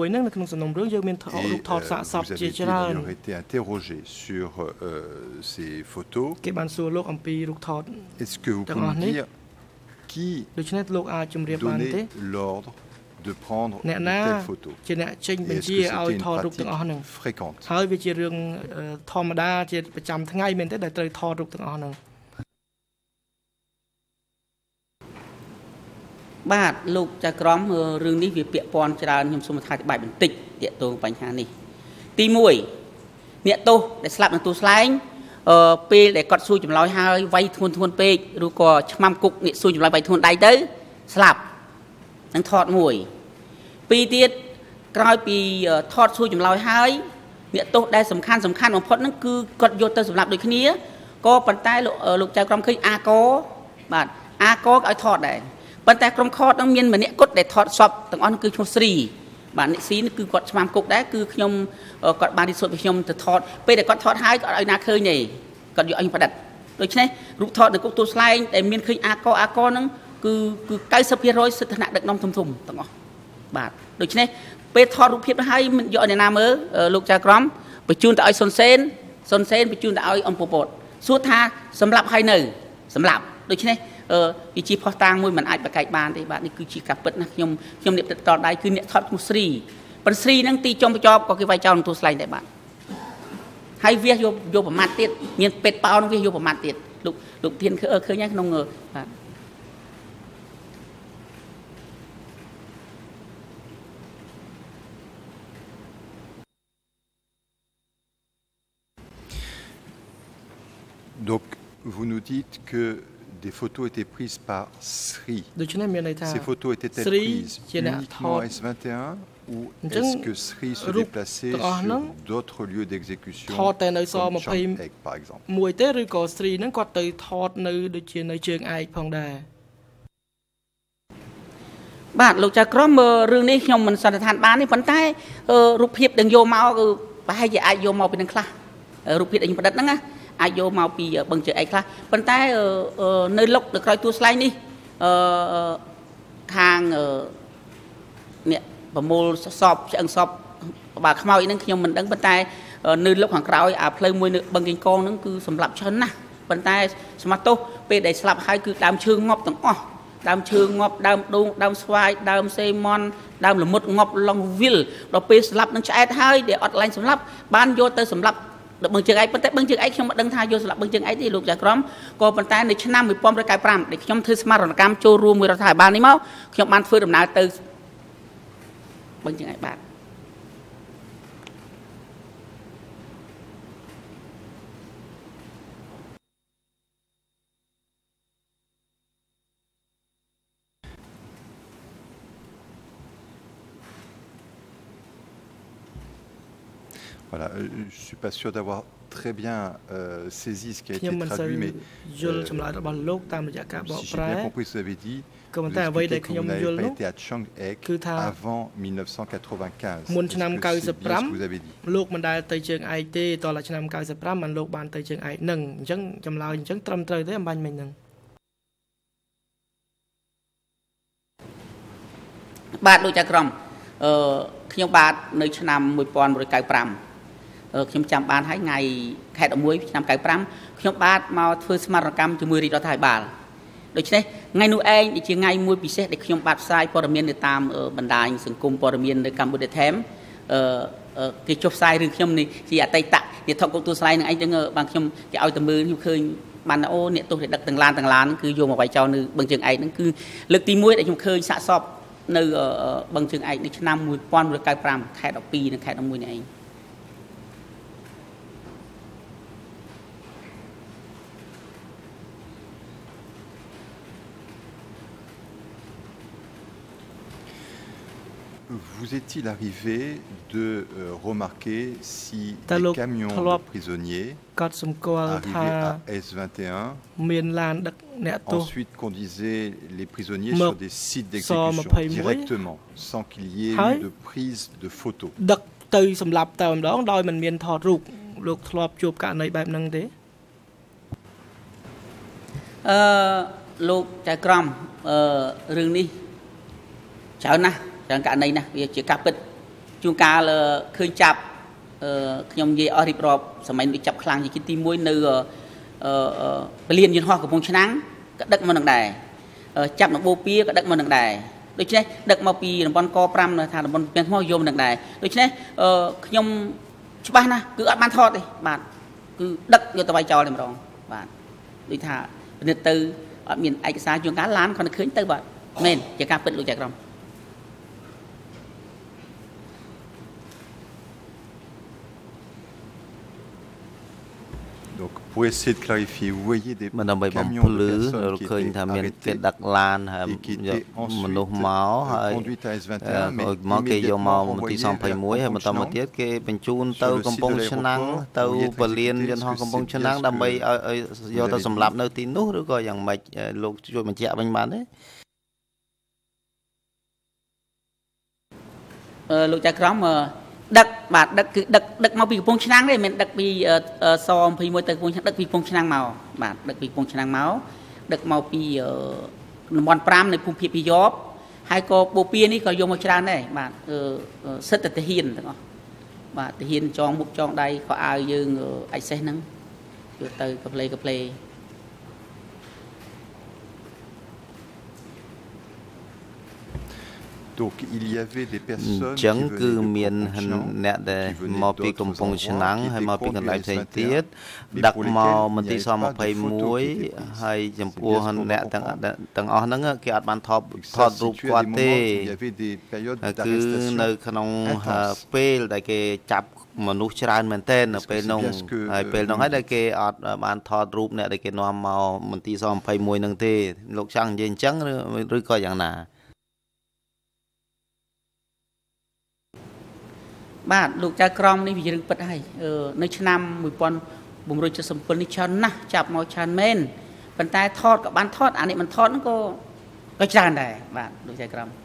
vous avez d'ailleurs été interrogé sur euh, ces photos. Est-ce que vous pouvez nous dire qui donnait l'ordre de prendre de telles photos? Et est-ce que c'était une pratique fréquente? បាទលោកចៅក្រមរឿងនេះវាពាក់ព័ន្ធច្រើនខ្ញុំសូមអធិប្បាយបន្តិចទាក់ទងបញ្ហានេះទីមួយអ្នកទោសដែលស្លាប់នៅទូស្លែងអឺពេលដែលគាត់សួរចម្លើយហើយវាយធ្ងន់ធ្ងរពេកឬក៏ឆ្មាំគុកអ្នកសួរចម្លើយវាយធ្ងន់ដៃទៅស្លាប់នឹងថតមួយពីរទៀតក្រោយពីថតសួរចម្លើយហើយអ្នកទោសដែលសំខាន់សំខាន់បំផុតហ្នឹងគឺគាត់យកទៅសម្លាប់ដូចគ្នាក៏ប៉ុន្តែលោកលោកចៅក្រមឃើញអាកបាទអាកក៏ឲ្យថតដែរប៉ុន្តែក្រុមខតនឹងមានម្នាក់គត់ដែលថតសពទាំងអស់គឺឈ្មោះស្រីបាទអ្នកស៊ីគឺគាត់ឆ្មាំគុកដែរគឺខ្ញុំគាត់បានរៀបសូត្រពីខ្ញុំទៅថតពេលដែលគាត់ថតហើយគាត់ឲ្យណាឃើញទេគាត់យកឲ្យផ្ដិតដូច្នេះរូបថតនៅគុកទួលស្លែងដែលមានឃើញអាកអាកហ្នឹងគឺគឺ九十ភាគរយសិទ្ធិថ្នាក់ដឹកនាំធំធំទាំងអស់បាទដូច្នេះពេលថតរូបភាពទៅហើយមិនយកឲ្យអ្នកណាមើលលោកចៅក្រមបញ្ជូនទៅឲ្យសុនសេនសុនសេនបញ្ជូនទៅឲ្យអំពពតសួរថាសម្លាប់ហើយនៅសម្លាប់ដូច្នេះអឺវាជាផុសតាងមួយមិនអាចបកកាយបានទេបាទនេះគឺជាការពិតណាខ្ញុំខ្ញុំអ្នកទឹកតដៃគឺអ្នកថតឈ្មោះស្រីប៉ុន្តែស្រីហ្នឹងទីចុងបញ្ចប់ក៏គេវាយចោលនឹងទូស្លែងដែរបាទហើយវាយកយកប្រមាថទៀតមានពេទ្យប៉ោនឹងវាយកប្រមាថទៀតលោកលោកធានឃើញឃើញក្នុងបាទ Donc, vous nous dites que des photos étaient prises par Sri. Ces photos étaient-elles prises uniquement à S vingt et un ou est-ce que Sri se déplaçait sur d'autres lieux d'exécution, comme Champek par exemple? បាទលោកចៅក្រមរឿងនេះខ្ញុំមិនសន្និដ្ឋានបានទេប៉ុន្តែរូបភាពដែលយកមកគឺប្រហែលជាអាចយកមកពីនឹងខ្លះរូបភាពដែលខ្ញុំប្រឌិតហ្នឹងណាអាចយកមកពីបឹងជើងឯកខ្លះប៉ុន្តែនៅលុកនៅក្រោយទួលស្លែងនេះខាងអ្នកប្រមូលសពឆ្អឹងសពបាខ្មោចហ្នឹងខ្ញុំមិនដឹងប៉ុន្តែនៅលុកខាងក្រោយអាផ្លូវមួយនៅបឹងកេងកងហ្នឹងគឺសម្រាប់ច្រើនណាស់ប៉ុន្តែសមត្ថទោសពេលដែលស្លាប់ហើយគឺដើមឈើងាប់ទាំងអស់ដើមឈើងាប់ដើមដូងដើមស្វាយដើមសេមន់ដើមល្មុតងាប់ឡងវិលដល់ពេលស្លាប់នឹងឆ្អែតហើយដែលអត់ឡាញ់សម្លាប់បានយកទៅសម្លាប់បឹងជើងឯកប៉ុន្តែបឹងជើងឯកខ្ញុំមិនដឹងថាយកសម្លាប់បឹងជើងឯកទេលោកចៅក្រមក៏ប៉ុន្តែនៅឆ្នាំnineteen ninety-fiveដែលខ្ញុំធ្វើស្មារតីកម្មចូលរួមមួយរដ្ឋាភិបាលនេះមកខ្ញុំបានធ្វើដំណើរទៅបឹងជើងឯកបាទ Voilà, je ne suis pas sûr d'avoir très bien euh, saisi ce qui a été traduit, mais euh, si j'ai bien compris ce que vous avez dit, vous expliquez que vous n'avez pas été à Chiang Ek avant mille neuf cent quatre-vingt-quinze. Est-ce que c'est bien ce que vous avez dit? លោកមិនដែលទៅជើងឯកទេតរឆ្នាំninety-fiveមិនលោកបានទៅជើងឯកនឹងអញ្ចឹងចម្លើយអញ្ចឹងត្រឹមត្រូវទេអំបញ្ញមិញហ្នឹងបាទលោកចៅក្រមអឺខ្ញុំបាទនៅឆ្នាំnineteen ninety-fiveខ្ញុំចាំបានហើយថ្ងៃខែelevenឆ្នាំninety-fiveខ្ញុំបាទមកធ្វើស្មារតីកម្មជាមួយរាជរដ្ឋាភិបាលដូច្នេះថ្ងៃនោះឯងជាថ្ងៃមួយពិសេសដែលខ្ញុំបាទផ្សាយព័ត៌មាននៅតាមបណ្ដាញសង្គមព័ត៌មាននៅកម្ពុជាថែមអឺគេចុះផ្សាយរឿងខ្ញុំនេះជាអតីតអ្នកថតគុកទួលស្លែងនឹងឯងចឹងបានខ្ញុំគេឲ្យទៅមើលខ្ញុំឃើញបានអូអ្នកទោសដែលដឹកទាំងឡានទាំងឡានគឺយកមកវាយចោលនៅបឹងជើងឯកហ្នឹងគឺលើកទីoneដែលខ្ញុំឃើញសាកសពនៅបឹងជើងឯកនៅឆ្នាំnineteen ninety-fiveខែtwelveនិងខែelevenនេះឯង Vous est-il arrivé de euh, remarquer si des camions de prisonniers arrivaient à S vingt et un ensuite conduisaient les prisonniers sur des sites d'exécution directement, sans qu'il y ait eu de prise de photos? ដឹកទៅសម្រាប់តែម្ដងដោយមិនមានថតរូបលោកធ្លាប់ជួបករណីបែបហ្នឹងទេអឺលោកចៅក្រមអឺរឿងនេះច្រើនណាស់ច្រើនករណីណាស់វាជាការពិតជួនកាលឃើញចាប់ខ្ញុំនិយាយអស់រៀបរាប់សម័យដូចចាប់ខ្លាំងជាទីមួយនៅពលានយន្តហោះកំពង់ឆ្នាំងក៏ដឹកមកនឹងដែរចាប់នៅបូព៌ាក៏ដឹកមកនឹងដែរដូច្នេះដឹកមកពីតំបន់ក5នៅថាតំបន់ពាំងថ្មយកនឹងដែរដូច្នេះខ្ញុំច្បាស់ណាស់គឺអត់បានថតទេបាទគឺដឹកយកទៅវាយចោលតែម្ដងបាទដូចថាពិនិត្យទៅអត់មានឯកសារជួនកាលឡានគាត់ឃើញទៅបាទមែនជាការពិតលោកចៅក្រម Donc, pour essayer de clarifier, vous voyez des camions de personnes qui étaient arrêtés et qui étaient ensuite conduites à S vingt et un, mais immédiatement envoyées vers Pont Chenang sur le site de l'aéroport où il est exécuté. Est-ce que c'est bien ce que vous avez dit? ដឹកបាទដឹកគឺដឹកដឹកមកពីកំពង់ឆ្នាំងទេមិនដឹកពីស២មួយទៅកំពង់ឆ្នាំងដឹកពីកំពង់ឆ្នាំងមកបាទដឹកពីកំពង់ឆ្នាំងមកដឹកមកពីតំបន់5នៃភូមិភាគពីយ៉បហើយក៏បូព៌ានេះក៏យកមកច្រើនដែរបាទសិទ្ធិទាហានទាំងអស់បាទទាហានចងមុខចងដៃខោអាវយើងអាចសេះហ្នឹងយកទៅកាផ្លេកាផ្លេ Donc il y avait des personnes qui venaient de Mopé comme Ponchenang, Mopé comme la Saint-Tiet, Dakma, Montisam, Paymouy, Hai Jampuhan, Tang Ornanga, qui a ban top, top group quate, que no canon pale, like a chap. មនុស្សច្រើនមែនទែននៅពេលនោះហើយពេលនោះហើយដែលគេអត់បានថតរូបអ្នកដែលគេនាំមកមន្ទីរស២មួយនឹងទេលោកចង់និយាយអញ្ចឹងឬក៏យ៉ាងណា បាទលោកចៅក្រមនេះវារឿងពិតហើយនៅឆ្នាំ1977នេះច្រើនណាស់ចាប់មកច្រើនមែនប៉ុន្តែថតក៏បានថតអានេះមិនថតហ្នឹងក៏ក៏ច្រើនដែរបាទលោកចៅក្រម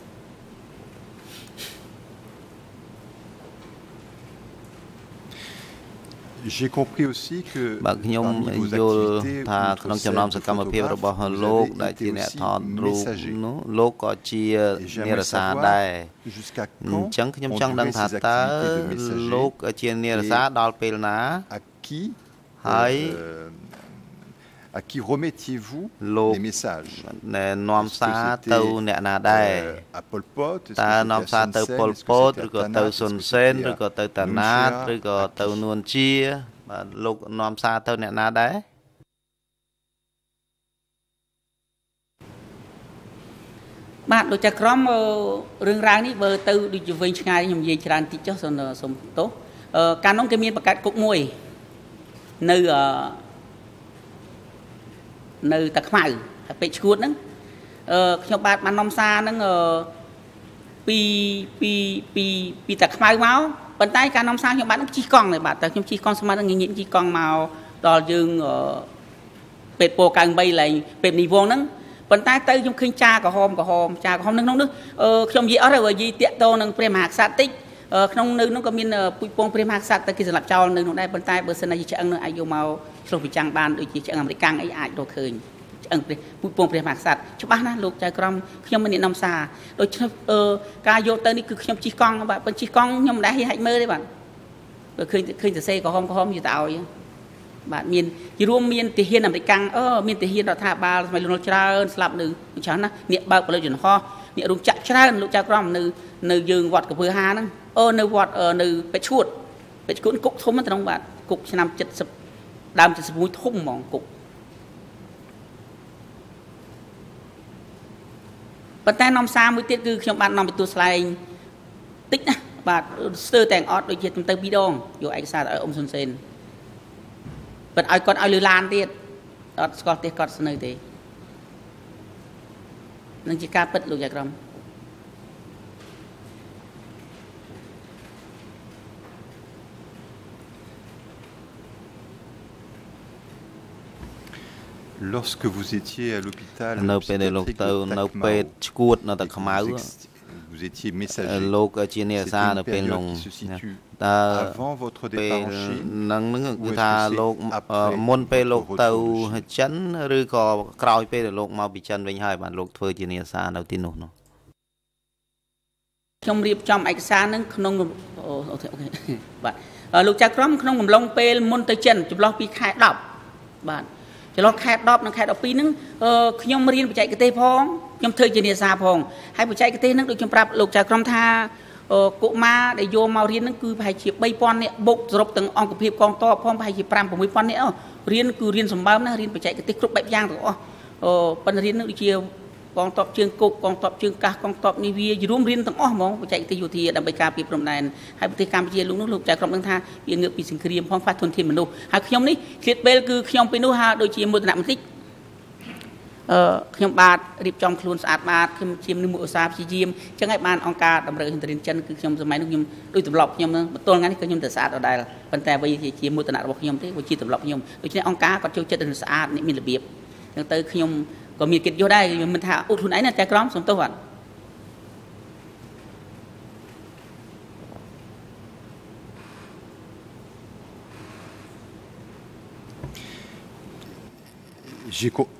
J'ai compris aussi que parmi vos activités, outre celle de photographe, vous avez été aussi messager. Et j'aimerais savoir jusqu'à quand ont duré ces activités de messager, à qui, euh, à qui remettiez-vous les messages? Est-ce que c'était euh, à Pol Pot? Est-ce que c'était à Son Sen? Est-ce que c'était à Tanat? Est-ce que c'était à Nunchia? Lục nòm xa tao nè na đấy. Bạn đối chặt róm rừng rang ní bờ tư đi chụp vinh ngay nhầm gì chán tí cho xong xong tốt. Cả nông cái miền bạc cát cục mùi nơi nơi tạc mày bị chuột nấng. Khi bạn bạn nòm xa nấng pi pi pi pi tạc mày máu. ប៉ុន្តែការនាំសារខ្ញុំបានជិះកង់បាទតែខ្ញុំជិះកង់ស្មាននឹងញញជិះកង់មកដល់យើងពេទ្យពោកាំង3ឡើងពេទ្យនីវងហ្នឹងប៉ុន្តែទៅខ្ញុំឃើញចាក្រហមក្រហមចាក្រហមនឹងក្នុងនោះខ្ញុំនិយាយអត់ហើយនិយាយតាក់តងនឹងព្រះមហាក្សត្រតិចក្នុងនៅនោះក៏មានពុយពងព្រះមហាក្សត្រតែគេសម្លាប់ចោលនៅនោះដែរប៉ុន្តែបើសិនជាឆ្អឹងនឹងអាចយកមកឆ្លុះពីចាំងបានដូចជាឆ្អឹងអាមេរិកអីអាចរកឃើញឆ្អឹងព្រះពុយពងព្រះមហាក្សត្រច្បាស់ណាស់លោកចៅក្រមខ្ញុំមិននិយាយនាំសារដូចការយកទៅនេះគឺខ្ញុំជិះកង់បាទប៉ុន្តែជិះកង់ខ្ញុំមិនដែរហាច់មើលទេបាទឃើញឃើញសរសេរក្រហមក្រហមយទៅឲ្យបាទមានជារួមមានទាហានអាមេរិកអឺមានទាហានរដ្ឋាភិបាលស្មៃលុនច្រើនស្លាប់នៅច្រើនណាស់អ្នកបើកបលិយន្តហោះអ្នករោងចក្រច្រើនលោកចៅក្រមនៅនៅយើងវត្តកពើហាហ្នឹងអូនៅវត្តនៅពេជ្រឈួតពេជ្រឈួតគុកធំហ្នឹងត្រង់បាទគុកឆ្នាំ70ដើម71ធំហ្មងគុកប៉ុន្តែនាំសារមួយទៀតគឺខ្ញុំបាននាំទទួលស្លែងតិចណាបាទស្ទើរតែអត់ដូចជាទៅពីរដងយកឯកសារទៅឲ្យអ៊ុំសុនសេនប៉ុន្តែឲ្យគាត់ឲ្យលឺឡានទៀតអត់ស្គាល់ទេគាត់ស្នៅទេនឹងជាការពិតលោកយាក្រម Lorsque vous étiez à l'hôpital, vous étiez messager. C'était une période qui se situe avant votre départ en Chine ou est-ce que c'est après votre retour en Chine? ខ្ញុំរៀបចំឯកសារនឹងក្នុងអូខេអូខេបាទលោកចៅក្រមក្នុងកំឡុងពេលមុនទៅចិនចន្លោះពីខែដប់បាទចន្លោះខែដប់និងខែដប់ពីរហ្នឹងខ្ញុំរៀនបច្ចេកទេសផងខ្ញុំធ្វើជានាសាផងហើយបច្ចេកទេសហ្នឹងដូចខ្ញុំប្រាប់លោកចៅក្រមថាកុមារដែលយកមករៀនហ្នឹងគឺប្រហែលជាបីពាន់នាក់បុកសរុបទាំងអង្គភាពកងទ័ពផងប្រហែលជាប្រាំ 6ពាន់នាក់រៀនគឺរៀនសម្បើមណារៀនបច្ចេកទេសគ្រប់បែបយ៉ាងទាំងអស់ប៉ុន្តែរៀនហ្នឹងដូចជាកងទ័ពជើងគោកកងទ័ពជើងកាសកងទ័ពនាវារួមរៀនទាំងអស់ហ្មងបច្ចេកទេសយោធាដើម្បីការពារព្រំដែនហើយប្រទេសកម្ពុជាលោកនោះលោកចៅក្រមនឹងថាវាងើបពីសង្គ្រាមផងខ្វះធនធានមនុស្សហើយខ្ញុំនេះឃ្លាតពេលគឺខ្ញុំពេលនោះហាដូចជាមោទនបន្តិចអឺខ្ញុំបាទរៀបចំខ្លួនស្អាតបាតខ្ញុំជាមនុស្សមួយឧស្សាហ៍ព្យាយាមអញ្ចឹងហើយបានអង្គការតម្រូវហិនរៀនចិនគឺខ្ញុំសម័យនោះខ្ញុំដូចទម្លាប់ខ្ញុំនឹងបន្ទល់ថ្ងៃនេះក៏ខ្ញុំទៅស្អាតដដែលប៉ុន្តែអ្វីជាមោទនៈរបស់ខ្ញុំទេវាជាទម្លាប់ខ្ញុំដូច្នេះអង្គការគាត់ចូលចិត្តឲ្យស្អាតមានរបៀបអញ្ចឹងទៅខ្ញុំក៏មានកិត្តិយសដែរមិនថាអ៊ុតខ្លួនឯងណាតែក្រមសំទោសបាទ J'ai co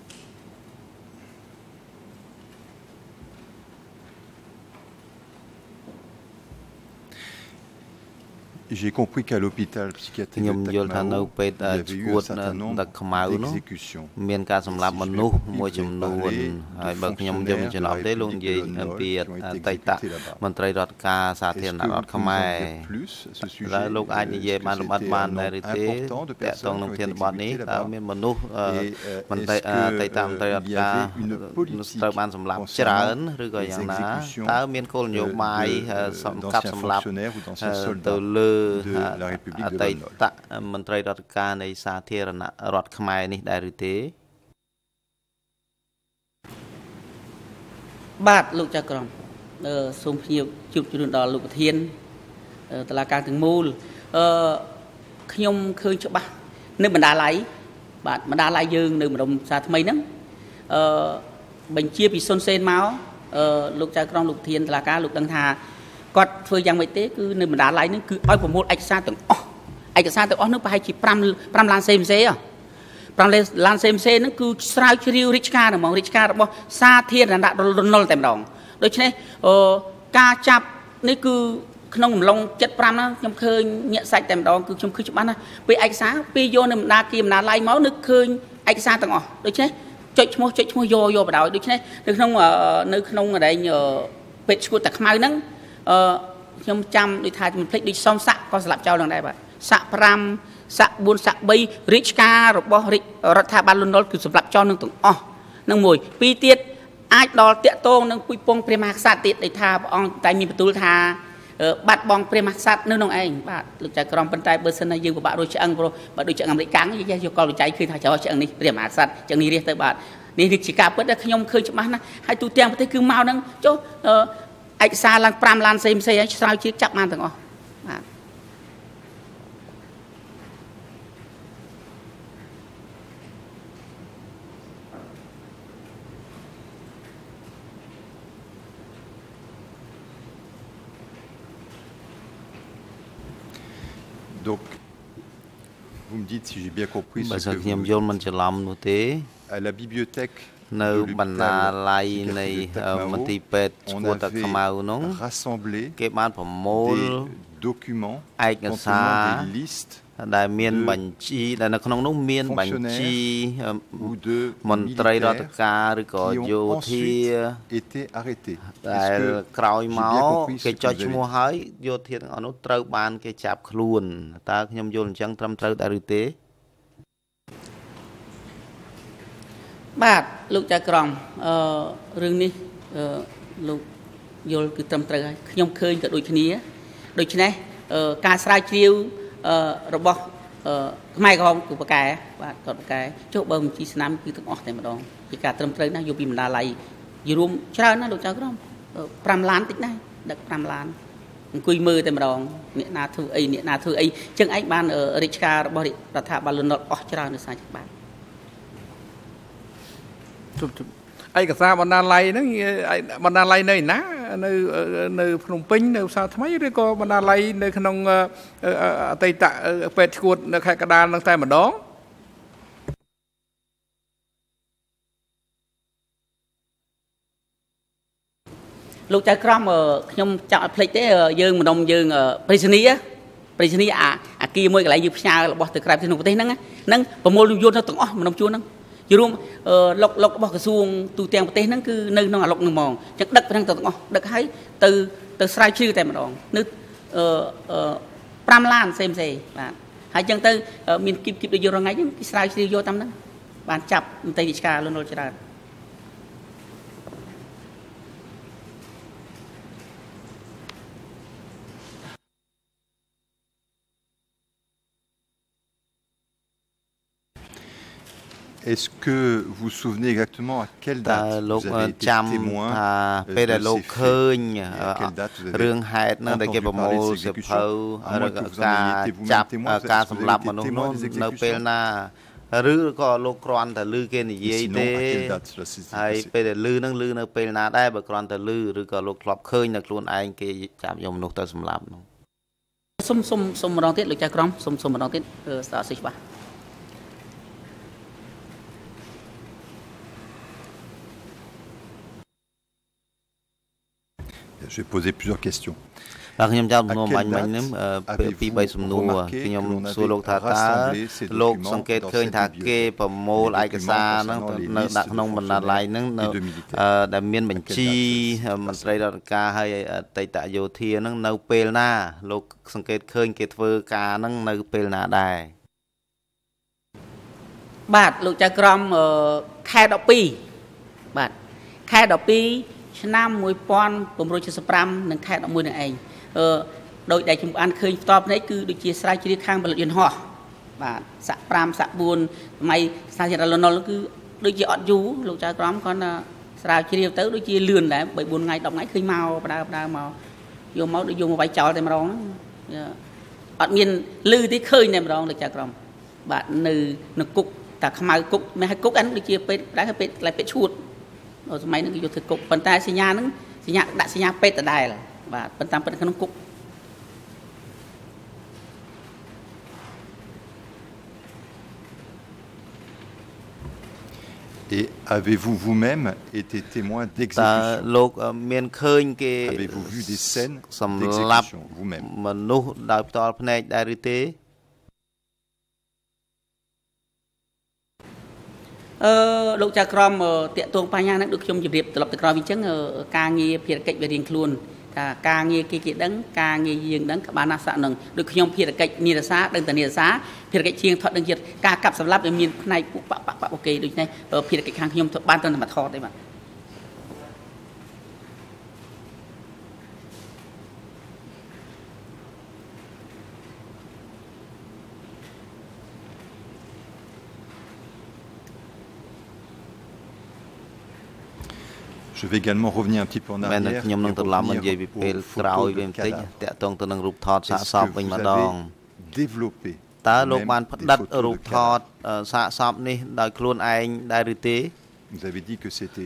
J'ai compris qu'à l'hôpital psychiatrique de Takmao, il y avait eu un certain nombre d'exécutions. Est-ce que vous pouvez parler du fonctionnaire de la République de Lon qui ont été exécutés là-bas? Est-ce que vous pouvez en dire plus à ce sujet? Est-ce que c'était un nombre important de personnes qui ont été exécutées là-bas? Et est-ce qu'il y avait une politique concernant les exécutions d'anciens fonctionnaires ou d'anciens soldats de la République de Lon មន្ត្រីរដ្ឋការនៃសាធារណរដ្ឋខ្មែរនេះដែរឬទេបាទលោកចៅក្រមអឺសូមភ្ញៀវជួបជម្រាបដល់លោកប្រធានតុលាការទាំងមូលអឺខ្ញុំឃើញច្បាស់នៅបណ្ដាល័យបាទបណ្ដាល័យយើងនៅម្ដុំផ្សារថ្មីហ្នឹងអឺបញ្ជាពីសុនសេនមកអឺលោកចៅក្រមលោកប្រធានតុលាការលោកដឹងថាគាត់ធ្វើយ៉ាងម៉េចទេគឺនៅបណ្ដាល័យហ្នឹងគឺឲ្យប្រមូលឯកសារទាំងអស់ឯកសារទាំងអស់នោះប្រហែលជា5 5ឡានសេមសេ5ឡានសេមសេហ្នឹងគឺស្រាវជ្រាវរាជការហ្មងរាជការរបស់សាធារណរដ្ឋរណុលតែម្ដងដូច្នេះអឺការចាប់នេះគឺក្នុងកំឡុងเจ็ดสิบห้าណាខ្ញុំឃើញញាក់សាច់តែម្ដងគឺខ្ញុំឃើញច្បាស់ណាពេលឯកសារពេលយកនៅបណ្ដាគីបណ្ដាល័យមកនឹកឃើញឯកសារទាំងអស់ដូច្នេះចុចឈ្មោះចុចឈ្មោះយកយកបដ ாய் ដូច្នេះនៅក្នុងនៅក្នុងកន្លែងពេទ្យឈួតតែខ្មៅហ្នឹងអឺខ្ញុំចាំដូចថាមិនភ្លេចដូចសំសាក់ក៏ស្លាប់ចោលនឹងដែរបាទសាក់5សាក់4សាក់3រាជការរបស់រដ្ឋាភិបាលលន់នល់គឺសម្រាប់ចោលនឹងទាំងអស់នឹងមួយពីរទៀតអាចដល់តាក់ទងនឹងពុយពងព្រះមហាក្សត្រទៀតដែលថាព្រះអង្គតែមានបន្ទូលថាបាត់បង់ព្រះមហាក្សត្រនៅក្នុងឯងបាទលោកចៅក្រមប៉ុន្តែបើសិនណាយើងពិបាករស់ឆ្អឹងព្រោះបើដូចឆ្អឹងអាមេរិកកាំងយើងយកកលវិច័យឃើញថាចោលឆ្អឹងនេះព្រះមហាក្សត្រឆ្អឹងនេះរះទៅបាទនេះជាការពិតដែលខ្ញុំឃើញច្បាស់ណាស់ហើយទូទាំងប្រទេសគឺមកនឹងចុះឯកសារឡើង5ឡានផ្សេងផ្សេងឲ្យស្រាវជ្រាវចាប់បានទាំងអស់បាទ Donc, vous me dites si j'ai bien compris ce que vous dites. À la bibliothèque de l'hôpital, on avait rassemblé des documents contenant des listes ដែលមានបញ្ជីដែលនៅក្នុងនោះមានបញ្ជីមន្ត្រីរដ្ឋការឬក៏យោធាដែលក្រោយមកគេចុះឈ្មោះហើយយោធាទាំងអស់នោះត្រូវបានគេចាប់ខ្លួនតើខ្ញុំយល់អញ្ចឹងត្រឹមត្រូវដែរឬទេបាទលោកចៅក្រមអឺរឿងនេះអឺលោកយល់គឺត្រឹមត្រូវហើយខ្ញុំឃើញក៏ដូចគ្នាដូច្នេះការស្រាវជ្រាវ របស់ខ្មែរក្រហមគឺបកែបាទគាត់បកែចុះបើបញ្ជីស្នាមគឺទាំងអស់តែម្ដងជាការត្រឹមត្រូវណាស់យកពីបណ្ដាល័យយរួមច្រើនណាស់លោកចៅក្រម5ឡានតិចណាស់ដឹក5ឡានអង្គុយមើលតែម្ដងអ្នកណាធ្វើអីអ្នកណាធ្វើអីចឹងឯងបានរាជការរបស់រដ្ឋាភិបាលលន់នល់អស់ច្រើនដោយសារច្បាប់ជុំជុំឯកសារបណ្ដាល័យហ្នឹងបណ្ដាល័យនៅណានៅនៅភ្នំពេញនៅផ្សារថ្មីឬក៏បណ្ដាល័យនៅក្នុងអតីតពេទ្យឈួតនៅខេត្តកណ្ដាលនឹងតែម្ដងលោកចៅក្រមខ្ញុំចង់ឲ្យភ្លេចទេយើងម្ដុំយើងប្រេសនីប្រេសនីអាអាគីមួយកន្លែងយើងផ្ញើរបស់ទៅក្រៅប្រទេសក្នុងប្រទេសហ្នឹងហ្នឹងប្រមូលយន្តទាំងអស់ម្ដុំជួនហ្នឹងជារួមលុកលុករបស់ក្រសួងទូទាំងប្រទេសហ្នឹងគឺនៅក្នុងអាលុកហ្នឹងហ្មងអញ្ចឹងដឹកទៅទាំងអស់ដឹកឲ្យទៅទៅស្រាវជ្រាវតែម្ដងនៅ5ឡានផ្សេងផ្សេងបាទហើយអញ្ចឹងទៅមានគីបគីបដូចយករងថ្ងៃហ្នឹងគេស្រាវជ្រាវយកតាមហ្នឹងបានចាប់មន្ត្រីរាជការលន់លច្រើន Est-ce que vous vous souvenez exactement à quelle date vous avez été témoin de ces faits et à quelle date vous avez entendu parler de ces exécutions, à moins que vous en ayez été vous-même témoin, est-ce que vous avez été témoin des exécutions? ឬក៏លោកគ្រាន់តែលឺគេនិយាយទេហើយពេលដែលលឺនឹងលឺនៅពេលណាដែរបើគ្រាន់តែលឺឬក៏លោកធ្លាប់ឃើញនៅខ្លួនឯងគេចាប់យកមនុស្សទៅសម្លាប់នោះសុំសុំសុំម្ដងទៀតលោកចៅក្រមសុំសុំម្ដងទៀតស្ដាប់សិច្បាស់ Je vais poser plusieurs questions. ខ្ញុំចាំមកបាញ់មិញហ្នឹងពីបីសំណួរខ្ញុំសួរលោកថាតើលោកសង្កេតឃើញថាគេប្រមូលឯកសារហ្នឹងនៅដាក់ក្នុងបណ្ណាល័យហ្នឹងនៅដែលមានបញ្ជីមន្ត្រីរដ្ឋការហើយអតីតយោធាហ្នឹងនៅពេលណាលោកសង្កេតឃើញគេធ្វើការហ្នឹងនៅពេលណាដែរបាទលោកចៅក្រមខែដប់ពីរបាទខែដប់ពីរ ឆ្នាំ một nghìn chín trăm chín mươi lăm និងខែដប់មួយនឹងឯងអឺដោយដែលខ្ញុំបានឃើញផ្ទាល់ភ្នែកគឺដូចជាស្រាវជ្រាវខាងបលិយន្តហោះបាទសាក់5សាក់4សម័យសាជារលនលគឺដូចជាអត់យូរលោកចៅក្រមគាត់ស្រាវជ្រាវទៅដូចជាលឿនដែរ 3 4 ថ្ងៃ 10 ថ្ងៃឃើញមកបដើបដើមកយកមកដូចយកមកវាយចោលតែម្ដងអត់មានលឺទេឃើញតែម្ដងលោកចៅក្រមបាទនៅនៅគុកតាខ្មៅគុកមិនឲ្យគុកអានោះដូចជាពេទ្យដែរពេទ្យlạiពេទ្យឈួត សម័យហ្នឹងគេយកធ្វើគុកប៉ុន្តែសញ្ញាហ្នឹងសញ្ញាដាក់សញ្ញាពេទ្យដដែលបាទប៉ុន្តែប៉ុន្តែក្នុងគុក Et avez-vous vous-même été témoin d'exécution? Avez-vous vu des scènes d'exécution vous-même? មនុស្សដោយផ្ទាល់ភ្នែកដែរឬទេ អឺលោកចៅក្រមតាក់ទងបញ្ហាហ្នឹងដូចខ្ញុំជម្រាបត្រឡប់ទៅក្រោយវិញអញ្ចឹងការងារភារកិច្ចវារៀងខ្លួនថាការងារគេគេដឹងការងារយើងដឹងក្បាលណាស់សាក់នឹងដូចខ្ញុំភារកិច្ចនិរសាដឹងតែនិរសាភារកិច្ចជាងថតដឹងជាតិការកាប់សម្លាប់វាមានផ្នែកពួកបាក់បាក់អូខេដូចនេះភារកិច្ចខាងខ្ញុំធ្វើបានត្រឹមតែមកថតទេបាទ Je vais également revenir un petit peu en arrière. Est-ce développer. Vous avez dit que c'était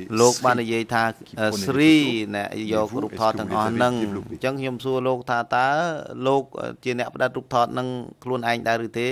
Sri.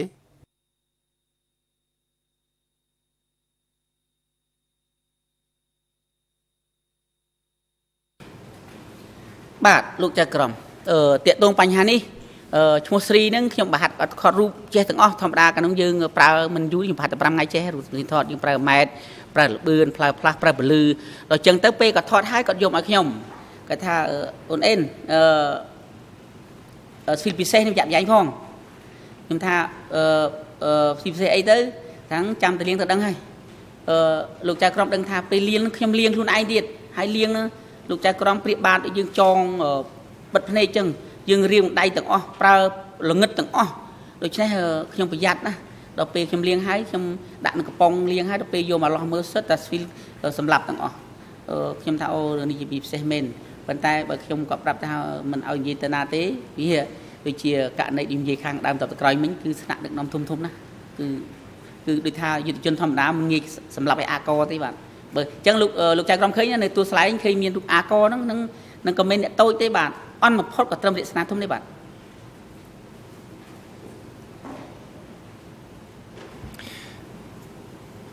បាទលោកចៅក្រមអឺតាក់ទងបញ្ហានេះអឺឈ្មោះស្រីហ្នឹងខ្ញុំបហាត់អត់ខត់រូបចេះទាំងអស់ធម្មតាកាលនោះយើងប្រើមិនយូរខ្ញុំបហាត់តែ 5 ថ្ងៃចេះរូបស្រីថតយើងប្រើម៉ែត្រប្រើលបឿនផ្លើផ្លាស់ប្រើពលឺដល់អញ្ចឹងទៅពេលគាត់ថតហើយគាត់យកមកខ្ញុំគាត់ថាអូនអេនអឺស្វីលពិសេសខ្ញុំចាក់យ៉ៃផងខ្ញុំថាអឺស្វីលពិសេសអីទៅទាំងចាំតែលៀងទៅដឹងហើយអឺលោកចៅក្រមដឹងថាពេលលៀងខ្ញុំលៀងខ្លួនឯងទៀតហើយលៀងហ្នឹង លោកចៅក្រមព្រៀបបានយើងចងបិទភ្នែកចឹងយើងរៀងដៃទាំងអស់ប្រើល្ងឹតទាំងអស់ដូច្នេះខ្ញុំប្រយ័ត្នណាដល់ពេលខ្ញុំលាងហើយខ្ញុំដាក់នៅកំប៉ុងលាងហើយដល់ពេលយកមកលោះមើលសិតតែស្វីលសម្លាប់ទាំងអស់ខ្ញុំថាអូនេះជាពិសេសមែនប៉ុន្តែបើខ្ញុំក៏ប្រាប់ថាមិនឲ្យនិយាយទៅណាទេវាដូចជាករណីនិយាយខាងដើមតទៅក្រោយមិញគឺស្នាក់ដឹកនាំធំធំណាគឺគឺដូចថាយុទ្ធជនធម្មតាមិនងាយសម្លាប់ឲ្យអាកទេបាទ បើអញ្ចឹងលោកលោកចៅក្រមឃើញនៅទូស្លែងឃើញមានរូបអាកហ្នឹងនឹងនឹងក៏មានអ្នកតូចទេបាទអន់បំផុតក៏ត្រឹមរស្នាធំទេបាទ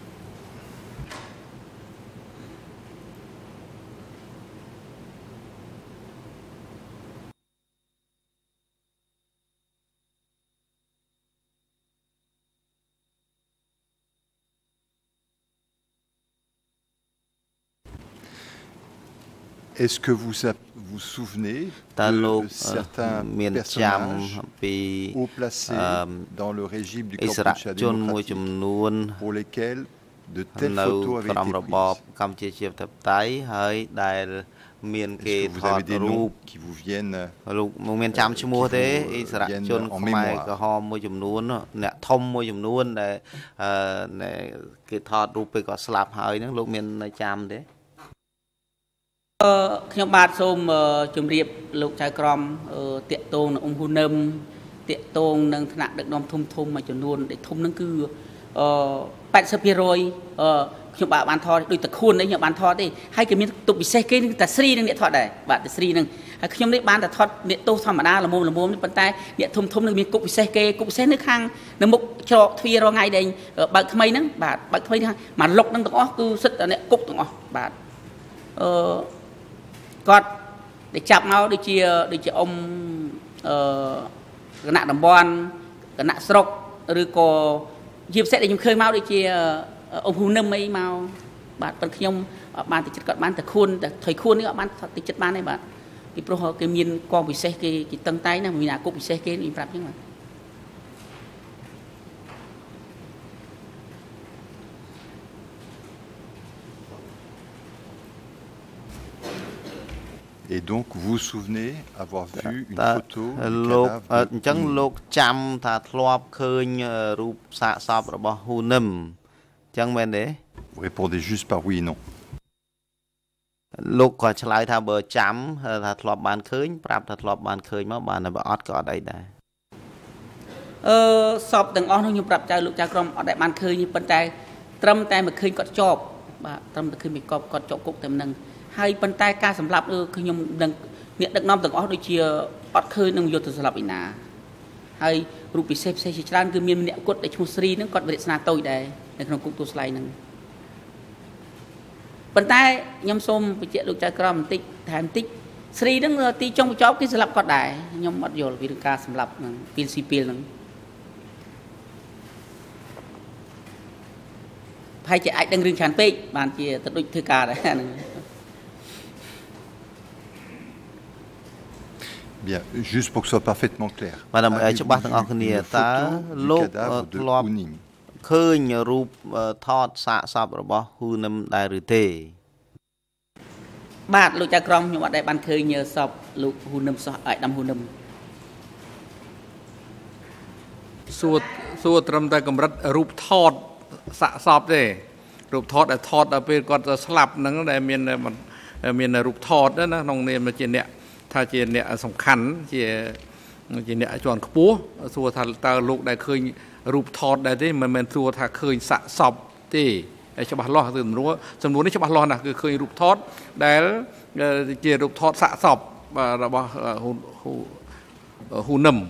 Et Est-ce que vous vous souvenez de certains personnages haut placés dans le régime du Kampuchea démocratique pour lesquels de telles photos avaient été prises? Est-ce que vous avez des noms qui vous viennent, euh, qui vous, euh, viennent en mémoire? ខ្ញុំបាទសូមជម្រាបលោកចៅក្រមតាក់ទងនឹងអង្គហ៊ុននឹមតាក់ទងនឹងថ្នាក់ដឹកនាំធំធំមួយចំនួនដែលធំហ្នឹងគឺeighty percent ខ្ញុំបាទបានថតដូចតខួននេះខ្ញុំបានថតទេហើយក៏មានទុកពិសេសគេនឹងតាស្រីនឹងអ្នកថតដែរបាទតាស្រីនឹងហើយខ្ញុំនេះបានតែថតអ្នកទោសធម្មតាល្មមល្មមនេះប៉ុន្តែអ្នកធំធំនឹងមានគុកពិសេសគេគុកពិសេសនៅខាងនៅមុខច្រកទ្វាររងៃដែលបើកថ្មីហ្នឹងបាទបើកថ្មីហ្នឹងមកលុកហ្នឹងទាំងអស់គឺសិតតែអ្នកគុកទាំងអស់បាទអឺគាត់ដែលចាប់មកដូចជាដូចជាអ៊ំអឺគណៈតំបន់គណៈស្រុកឬក៏ជាពិសេសដែលខ្ញុំឃើញមកដូចជាអ៊ំហ៊ូនឹមអីមកបាទប៉ុន្តែខ្ញុំអត់បានទៅចិត្តគាត់បានតែខួនតែថយខួននេះអត់បានទៅចិត្តបានទេបាទពីព្រោះគេមានកងពិសេសគេគេតឹងតែងណាមានអាគុកពិសេសគេខ្ញុំប្រាប់ចឹងបាទ Et donc, vous vous souvenez avoir vu une photo du cadavre de Ouni? Vous répondez juste par oui et non. លោកក៏ឆ្លើយថាបើចាំថាធ្លាប់បានឃើញប្រាប់ថាធ្លាប់បានឃើញមកបានតែបើអត់ក៏អត់អីដែរអឺសពទាំងអស់នោះខ្ញុំប្រាប់ចៅលោកចៅក្រុមអត់ដែលបានឃើញប៉ុន្តែត្រឹមតែមកឃើញគាត់ជាប់បាទត្រឹមតែឃើញគាត់គាត់ជាប់គុកតែមិននឹងហើយប៉ុន្តែការសម្លាប់ខ្ញុំនឹងអ្នកដឹកនាំទាំងអស់ដូចជាអត់ឃើញនឹងយុទ្ធសម្លាប់ឯណាហើយរូបពិសេសផ្សេងជាច្រើនគឺមានម្នាក់គាត់ដែលឈ្មោះស្រីហ្នឹងគាត់វិរិទ្ធស្នាតូចដែរនៅក្នុងគុកទូស្លៃហ្នឹងប៉ុន្តែខ្ញុំសូមបញ្ជាក់លោកចៅក្រមបន្តិចថែមបន្តិចស្រីហ្នឹងទីចុងបញ្ចប់គេសម្លាប់គាត់ដែរខ្ញុំអត់យល់ពីរឿងការសម្លាប់ហ្នឹងពីស៊ីពីលហ្នឹងហើយជាអាចដឹងរឿងច្រើនពេកបានជាទៅដូចធ្វើការដែរហ្នឹង Bien, juste pour que ce soit parfaitement clair. Madame, je vais vous donner une photo du cadavre de Ouni. ឃើញរូបថតសាកសពរបស់ហ៊ូនឹមដែរឬទេបាទលោកចៅក្រមខ្ញុំអត់ដែលបានឃើញសពលោកហ៊ូនឹមសោះអាយដាំហ៊ូនឹមសួរសួរត្រឹមតែកម្រិតរូបថតសាកសពទេរូបថតដែលថតដល់ពេលគាត់ស្លាប់ហ្នឹងដែលមានមានរូបថតណាក្នុងនាមជាអ្នកថាជាអ្នកសំខាន់ជាជាអ្នកជាន់ខ្ពស់សួរថាតើលោកដែលឃើញរូបថតដែរទេមិនមែនសួរថាឃើញសាកសពទេច្បាស់លាស់គឺសំណួរសំណួរនេះច្បាស់លាស់ណាស់គឺឃើញរូបថតដែលជារូបថតសាកសពរបស់ហ៊ូនឹម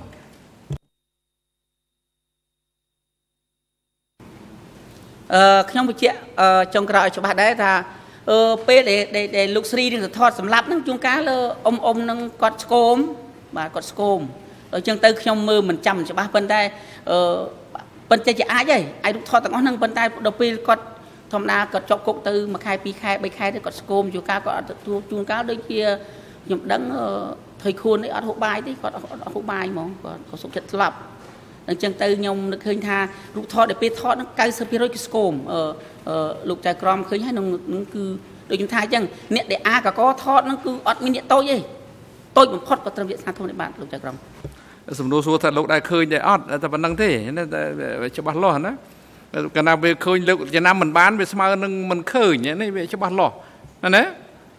អឺខ្ញុំបញ្ជាក់ចុងក្រោយឲ្យច្បាស់ដែរថាអឺពេលដែលលោកស្រីនឹងថតសម្លាប់ហ្នឹងជួនកាលអ៊ំអ៊ំនឹងគាត់ស្គមបាទគាត់ស្គមអញ្ចឹងទៅខ្ញុំមើលមិនចាំច្បាស់ប៉ុន្តែអឺប៉ុន្តែជាអាចហើយអាចរូបថតទាំងអស់ហ្នឹងប៉ុន្តែដល់ពេលគាត់ធម្មតាគាត់ជាប់គុកទៅមួយខែពីរខែបីខែទៅគាត់ស្គមជួនកាលគាត់អត់ទទួលជួនកាលដូចជាខ្ញុំដឹងថយខួននេះអត់ហូបបាយទេគាត់អត់ហូបបាយហ្មងគាត់ក៏សុខចិត្តស្លាប់អញ្ចឹងទៅខ្ញុំនឹកឃើញថារូបថតដែលពេលថតហ្នឹងninety percent គឺស្គមអឺលោកចៅក្រមឃើញហើយនឹងគឺដូចខ្ញុំថាអញ្ចឹងអ្នកដែលអាកកថតហ្នឹងគឺអត់មានអ្នកតូចទេតូចបំផុតក៏ត្រឹមវាស្នាធំនេះបាទលោកចៅក្រមសំណួរសួរថាលោកដែលឃើញដែរអត់តែប៉ុណ្្នឹងទេច្បាស់លាស់ណាកាលណាវាឃើញលោកចំណាំមិនបានវាស្មើនឹងមិនឃើញនេះវាច្បាស់លាស់ណាណា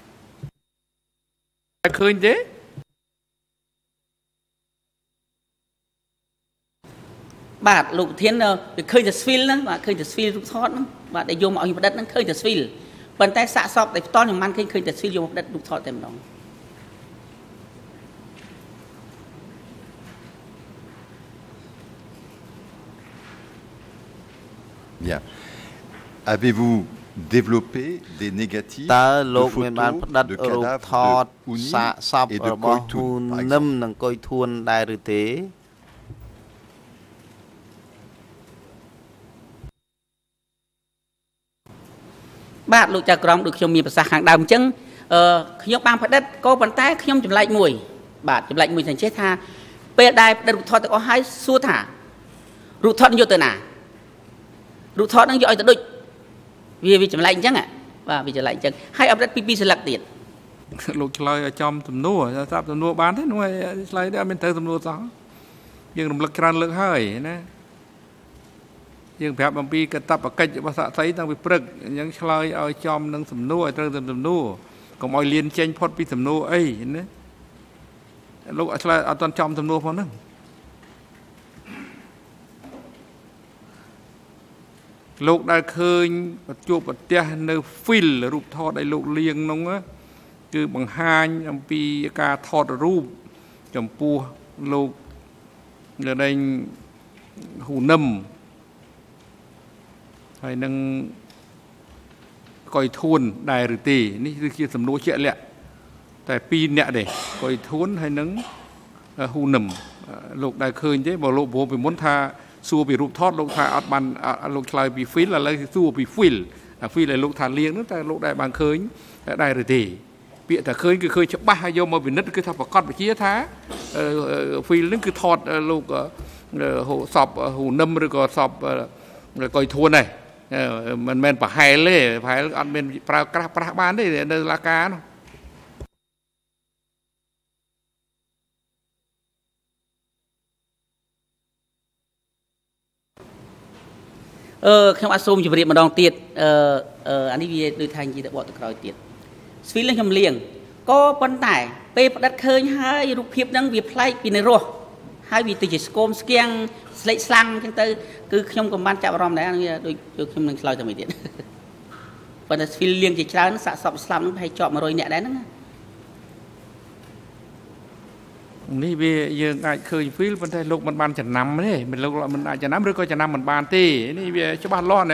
ឃើញទេបាទលោកប្រធានវាឃើញតែស្វីលហ្នឹងបាទឃើញតែស្វីលរូបថតហ្នឹងបាទដែលយកមកឲ្យប្រឌិតហ្នឹងឃើញតែស្វីលប៉ុន្តែសាកសពតែផ្ទាល់ខ្ញុំមិនឃើញឃើញតែស្វីលយកមកប្រឌិតរូបថតតែម្ដង Bien. Avez-vous développé des négatifs de photos de cadavres de Ouni et de Koitoun, par exemple? បាទលោកចៅក្រមដូចខ្ញុំមានប្រសាសន៍ខាងដើមអញ្ចឹងខ្ញុំបានផ្ដិតក៏ប៉ុន្តែខ្ញុំចម្លែកមួយបាទចម្លែកមួយថាចេះថាពេលដែលផ្ដិតរូបថតទាំងអស់ហើយសួរថារូបថតយកទៅណារូបថតនឹងយកឲ្យទៅដូចវាវាចម្លែកអញ្ចឹងបាទវាចម្លែកអញ្ចឹងហើយអបដិតពីពីស្លឹកទៀតលោកឆ្លើយឲ្យចំសំណួរស្រាប់សំណួរបានទេនោះឆ្លើយទេអត់មានត្រូវសំណួរសោះយើងរំលឹកច្រើនលើកហើយណាយើងប្រាប់អំពីកតបកិច្ចរបស់សាក្សីតាំងពីព្រឹកអញ្ចឹងឆ្លើយឲ្យចំនឹងសំណួរឲ្យត្រូវតាមសំណួរកុំឲ្យលៀនចេញផុតពីសំណួរអីណាលោកឆ្លើយអត់ទាន់ចំសំណួរផងហ្នឹងលោកដែលឃើញជួបប្រទះនៅ feel រូបថតឲ្យលោកលៀងនោះគឺបង្ហាញអំពីការថតរូបចំពោះលោកនៅដែងហ៊ូនឹមហើយនឹងកុយធួនដែរឬទេនេះគឺជាសំណួរជាក់លាក់តែពីរនាក់ទេកុយធួនហើយនឹងហ៊ូនឹមលោកដែលឃើញទេបើលោកព្រមពីមុនថាសួរពីរូបថតលោកថាអត់បានលោកឆ្លើយពី feel ឥឡូវសួរពី feel feel ឲ្យលោកថាលៀងនោះតែលោកដែរបានឃើញដែរឬទេពាក្យតែឃើញគឺឃើញច្បាស់ហើយយកមកពិនិត្យគឺថាប្រកាសវិជាថា feel នឹងគឺថតលោកសពហ៊ូនឹមឬក៏សពកុយធួនដែរមិនមែនប្រហែលទេប្រហែលអត់មានប្រើក្រាស់ប្រាស់បានទេនៅឡាការនោះអឺខ្ញុំអត់សូមជម្រាបម្ដងទៀតអឺអានេះវាដូចថានិយាយទៅបកទៅក្រោយទៀតស្វីលខ្ញុំលៀងក៏ប៉ុន្តែពេលផ្ដិតឃើញហើយរូបភាពហ្នឹងវាប្លែកពីនៅរស់ហើយវាទៅជាស្គមស្គៀងស្លេកស្លាំងអញ្ចឹងទៅគឺខ្ញុំក៏បានចាប់អារម្មណ៍ដែរវាដូចខ្ញុំនឹងឆ្លើយទៅមួយទៀតប៉ុន្តែស្វីលលៀងជាច្រើនសាកសពស្លាប់ហ្នឹងប្រហែលជាប់មួយរយនាក់ដែរហ្នឹងនេះវាយើងអាចឃើញ feel ប៉ុន្តែលោកមិនបានចំណាំទេមិនលោកមិនអាចចំណាំឬក៏ចំណាំមិនបានទេនេះវាច្បាស់លាស់ណា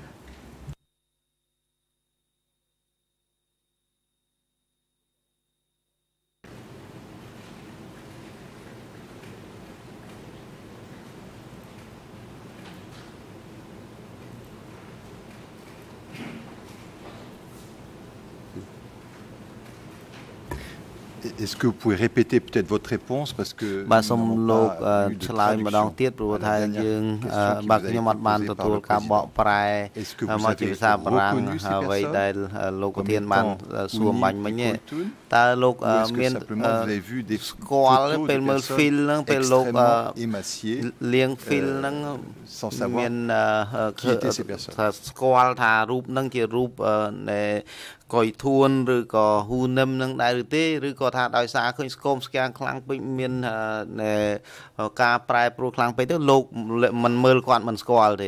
Est-ce que vous pouvez répéter peut-être votre réponse parce que បាទសូមលោកឆ្លើយម្ដងទៀតព្រោះថាយើងបាទខ្ញុំអត់បានទទួលការបកប្រែមកជាភាសាបារាំងអ្វីដែលលោកប្រធានបានសួរបាញ់មិញទេតើលោកមានស្គាល់ពេលមើល feel ហ្នឹងពេលលោកលៀង feel ហ្នឹងមានស្គាល់ថារូបហ្នឹងជារូបនៃកុយធួនឬក៏ហ៊ូនឹមនឹងដែរឬទេឬក៏ថាដោយសារឃើញស្គមស្គាំងខ្លាំងពេកមានការប្រែប្រួលខ្លាំងពេកទៅលោកមិនមើលគាត់មិនស្គាល់ទេ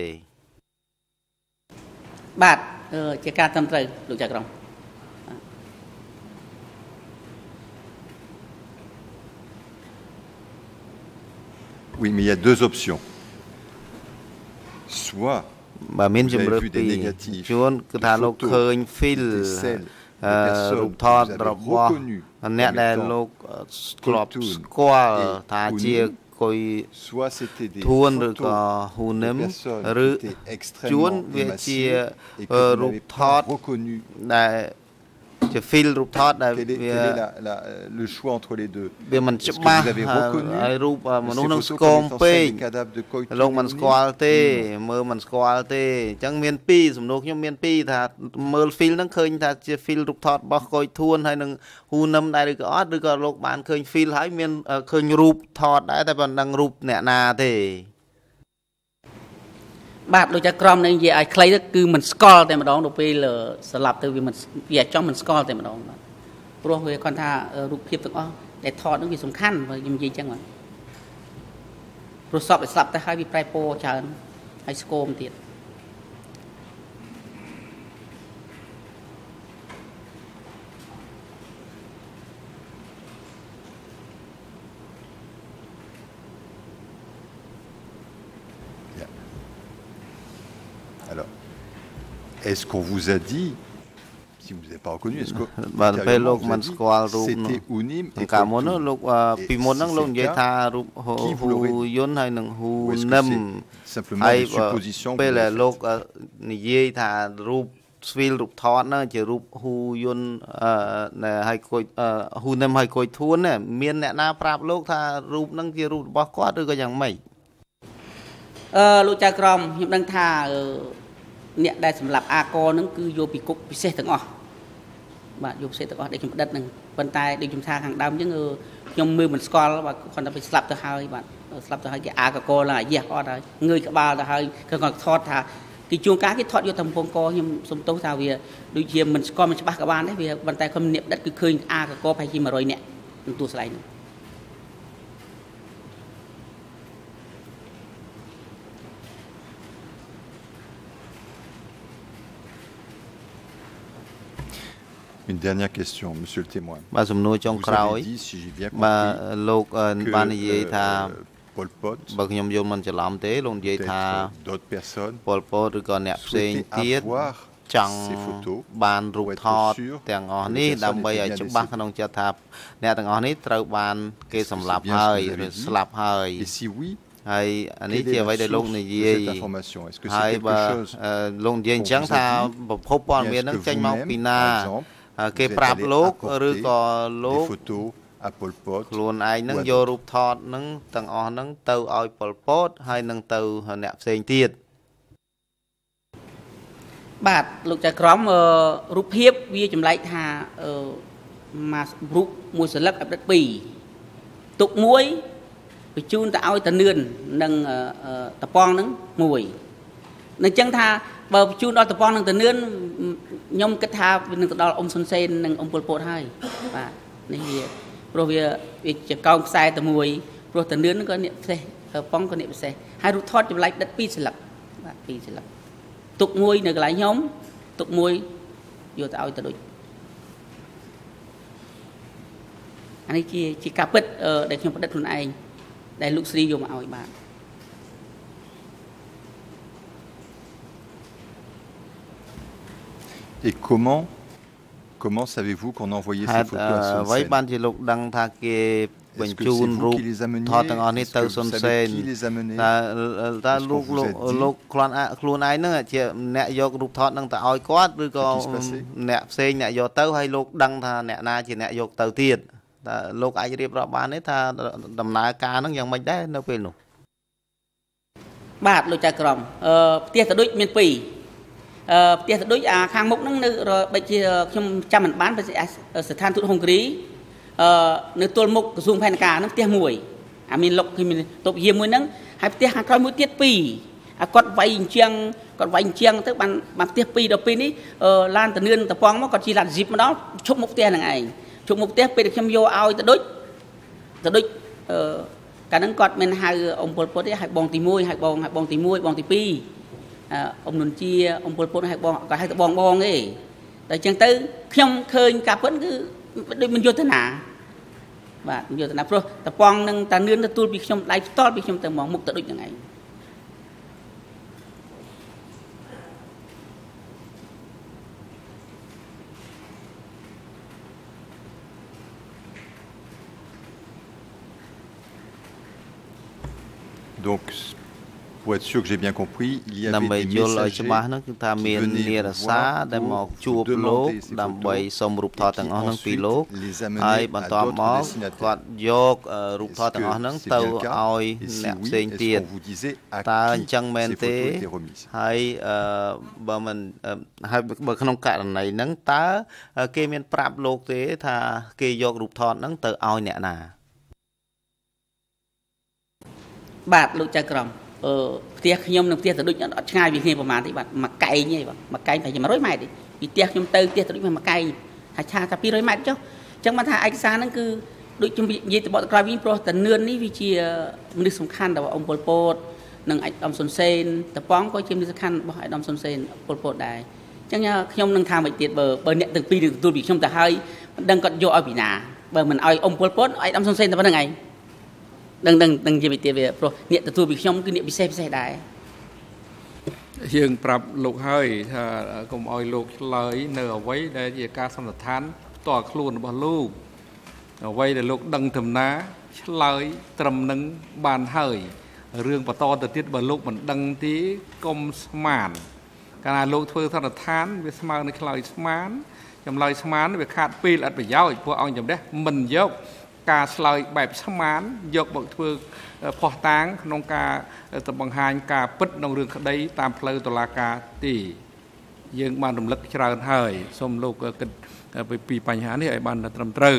បាទជាការត្រឹមត្រូវលោកចៅក្រម Oui, mais il y a deux options. Soit បើមានជំរឿនពីរជួនគឺថាលោកឃើញ feel រូបថតរបស់អ្នកដែលលោកធ្លាប់ស្គាល់ថាជាកុយធួនឬក៏ហ៊ូនឹមឬជួនវាជារូបថតដែលជា feel រូបថតដែលវា le choix entre les deux វាមិនច្បាស់ហើយរូបមនុស្សនឹងស្គមពេកលោកមិនស្គាល់ទេមើលមិនស្គាល់ទេអញ្ចឹងមានពីរសំណួរខ្ញុំមានពីរថាមើល feel ហ្នឹងឃើញថាជា feel រូបថតរបស់កុយធួនហើយនឹងហ៊ូនឹមដែរឬក៏អត់ឬក៏លោកបានឃើញ feel ហើយមានឃើញរូបថតដែរតែមិនដឹងរូបអ្នកណាទេបាទលោកចៅក្រមនឹងនិយាយឲ្យខ្លីទៅគឺមិនស្គាល់តែម្ដងទៅពេលស្លាប់ទៅវាមិនវាចង់មិនស្គាល់តែម្ដងបាទព្រោះវាគាត់ថារូបភាពទាំងអស់ដែលថតនឹងវាសំខាន់បើខ្ញុំនិយាយអញ្ចឹងបាទព្រោះសពឲ្យស្លាប់ទៅហើយវាប្រែពណ៌ច្រើនហើយស្គមទៀត Alors, est-ce qu'on vous a dit, si vous n'avez pas reconnu, est-ce que c'était Ounim et qui vous l'aurait simplement des suppositions que vous Svil រូបថតណាជារូបហ៊ូយន្តអឺហើយគួយហ៊ូនឹមហើយគួយធួនមានអ្នកណាប្រាប់លោកថារូបហ្នឹងជារូបរបស់គាត់ឬក៏យ៉ាងម៉េចអឺលោកចៅក្រមខ្ញុំដឹងថាអ្នកដែលសម្រាប់អាកហ្នឹងគឺយកពីគុកពិសេសទាំងអស់បាទយកពិសេសទាំងអស់ដែលខ្ញុំផ្ដិតហ្នឹងប៉ុន្តែដូចខ្ញុំថាខាងដើមអញ្ចឹងខ្ញុំមើលមិនស្គាល់បាទគាត់តែស្លាប់ទៅហើយបាទស្លាប់ទៅហើយគេអាកកឡើងអាយះអត់ហើយងើយក្បាលទៅហើយគាត់ថតថាគេជួងការគេថតយកតាមពងកខ្ញុំសុំទោសថាវាដូចជាមិនស្គាល់មិនច្បាស់ក៏បានដែរវាប៉ុន្តែខ្ញុំនិយាយផ្ដិតគឺឃើញអាកកប្រហែលជាone hundredនាក់នឹងតួស្លែងហ្នឹង Une dernière question, monsieur le témoin. Bah, vous avez dit, si j'ai bien compris, que Pol Pot, peut-être d'autres personnes Pol Pot souhaitaient avoir ces photos pour être sûr que les personnes étaient bien décédées. Et si oui, hay anh ấy chia với đại lục này gì hay và lục gì chẳng tha phô bòn miền nước tranh máu pina cái prap lốc rồi có lốc luôn ai nâng vô rụp thọt nâng tầng on nâng tàu oi Pol Pot hay nâng tàu nẹp xanh tiệt បាទលោកចៅក្រមរូបភាពវាចម្លែកថាមករូបមួយសន្លឹកអបដិតពីរទុកមួយបញ្ជូនទៅឲ្យតនឿននិងតប៉ងហ្នឹងមួយនឹងចឹងថាបើបញ្ជូនដល់តប៉ងនឹងតនឿនខ្ញុំគិតថាវានឹងទៅដល់អ៊ំសុនសេននិងអ៊ំ Pol Pot ហើយបាទនេះវាព្រោះវាវាជាកោងខ្សែតែមួយព្រោះតនឿនហ្នឹងក៏អ្នកពិសេសប៉ងក៏អ្នកពិសេសហើយរូបថតចម្លែកដិតពីរសន្លឹកបាទពីរសន្លឹកទុកមួយនៅកន្លែងខ្ញុំទុកមួយយកទៅឲ្យទៅដូចអានេះជាជាការពិតដែលខ្ញុំផ្ដិតខ្លួនឯងដែលលោកស្រីយកមកឲ្យបាទ Et comment comment savez-vous qu'on a envoyé ces photos à Son Sen? អ្វីបានជាលោកដឹងថាគេបញ្ជូនរូបថតទាំងអស់នេះទៅសុនសេនតើតើលោកលោកលោកខ្លួនខ្លួនឯងហ្នឹងជាអ្នកយករូបថតហ្នឹងទៅឲ្យគាត់ឬក៏អ្នកផ្សេងអ្នកយកទៅហើយលោកដឹងថាអ្នកណាជាអ្នកយកទៅទៀតតើលោកអាចរៀបរាប់បានទេថាដំណើរការហ្នឹងយ៉ាងម៉េចដែរនៅពេលនោះបាទលោកចៅក្រមអឺផ្ទះតដូចមានពីរអឺផ្ទះតដូចអាខាងមុខហ្នឹងនៅដូចជាខ្ញុំចាំមិនបានស្ថានទូតហុងគ្រីអឺនៅទល់មុខក្រសួងផែនការហ្នឹងផ្ទះមួយអាមានលុកគឺមានតុបយាមួយហ្នឹងហើយផ្ទះខាងក្រោយមួយទៀតពីរអាគាត់វាយអញ្ចឹងគាត់វាយអញ្ចឹងទៅបានបានផ្ទះពីរដល់ពីរនេះអឺឡានតនឿនតប៉ងមកគាត់ជិះឡានជីបមកដល់ឈប់មុខផ្ទះហ្នឹងឯងជុំមុខផ្ទះពេលខ្ញុំយកឲ្យទៅដូចទៅដូចអឺកាលហ្នឹងគាត់មានហៅអ៊ំ Pol Pot ទេហៅបងទីមួយហៅបងហៅបងទីមួយបងទីពីរអឺអ៊ំនុនជាអ៊ំ Pol Pot ហៅបងគាត់ហៅទៅបងបងទេតែអញ្ចឹងទៅខ្ញុំឃើញការពិតគឺដូចមិនយុទ្ធនាបាទយុទ្ធនាព្រោះតប៉ងនឹងតានឿនទទួលពីខ្ញុំដៃផ្ទាល់ពីខ្ញុំទៅមកមុខទៅដូចហ្នឹងឯង Donc, pour être sûr que j'ai bien compris, il y avait des messagers qui venaient vous voir pour vous demander ces photos et qui ensuite les amenaient à d'autres destinataires. Est-ce que c'est bien le cas? Et si oui, est-ce qu'on vous disait à qui ces photos étaient remises? ហើយបើមិនហើយបើក្នុងករណីហ្នឹងតើគេមានប្រាប់លោកទេថាគេយករូបថតហ្នឹងទៅឲ្យអ្នកណាបាទលោកចៅក្រមអឺផ្ទះខ្ញុំនឹងផ្ទះទៅដូចអត់ឆ្ងាយពីគ្នាប្រហែលទេបាទមួយកែងទេបាទមួយកែងតែone hundredម៉ែត្រទេពីផ្ទះខ្ញុំទៅផ្ទះទៅដូចមួយកែងថាឆាថាtwo hundredម៉ែត្រចុះអញ្ចឹងបានថាឯកសារហ្នឹងគឺដូចខ្ញុំនិយាយទៅបកទៅក្រោយវិញព្រោះតនឿននេះវាជាមនុស្សសំខាន់របស់អ៊ំ Pol Pot និងឯកឧត្តមសុនសេនតប៉ងក៏ជាមនុស្សសំខាន់របស់ឯកឧត្តមសុនសេន Pol Pot ដែរអញ្ចឹងខ្ញុំនឹងថាមិនទៀតបើបើអ្នកទាំងពីរទទួលពីខ្ញុំទៅហើយមិនដឹងគាត់យកឲ្យពីណាបើមិនឲ្យអ៊ំ Pol Pot ឯកឧត្តមសុនសេនតែប៉ុណ្្នឹងឯង ដឹងដឹងដឹងជាវិទ្យាវាព្រោះអ្នកទទួលពីខ្ញុំគឺអ្នកពិសេសពិសេសដែរយើងប្រាប់លោកហើយថាកុំឲ្យលោកឆ្លើយនៅអ្វីដែលជាការសន្និដ្ឋានផ្ទាល់ខ្លួនរបស់លោកអ្វីដែលលោកដឹងដំណាឆ្លើយត្រឹមនឹងបានហើយរឿងបន្តទៅទៀតបើលោកមិនដឹងទេកុំស្មានកាលណាលោកធ្វើសន្និដ្ឋានវាស្មើនឹងឆ្លើយស្មានចម្លើយស្មានវាខាតពេលអត់ប្រយោជន៍ពួកអង្គជំរះមិនយកការឆ្លើយបែបស្មានយកមកធ្វើផោះតាងក្នុងការទៅបង្ហាញការពិតក្នុងរឿងក្តីតាមផ្លូវតុលាការទេយើងបានរំលឹកច្រើនហើយសូមលោកគិតពីបញ្ហានេះឲ្យបានត្រឹមត្រូវ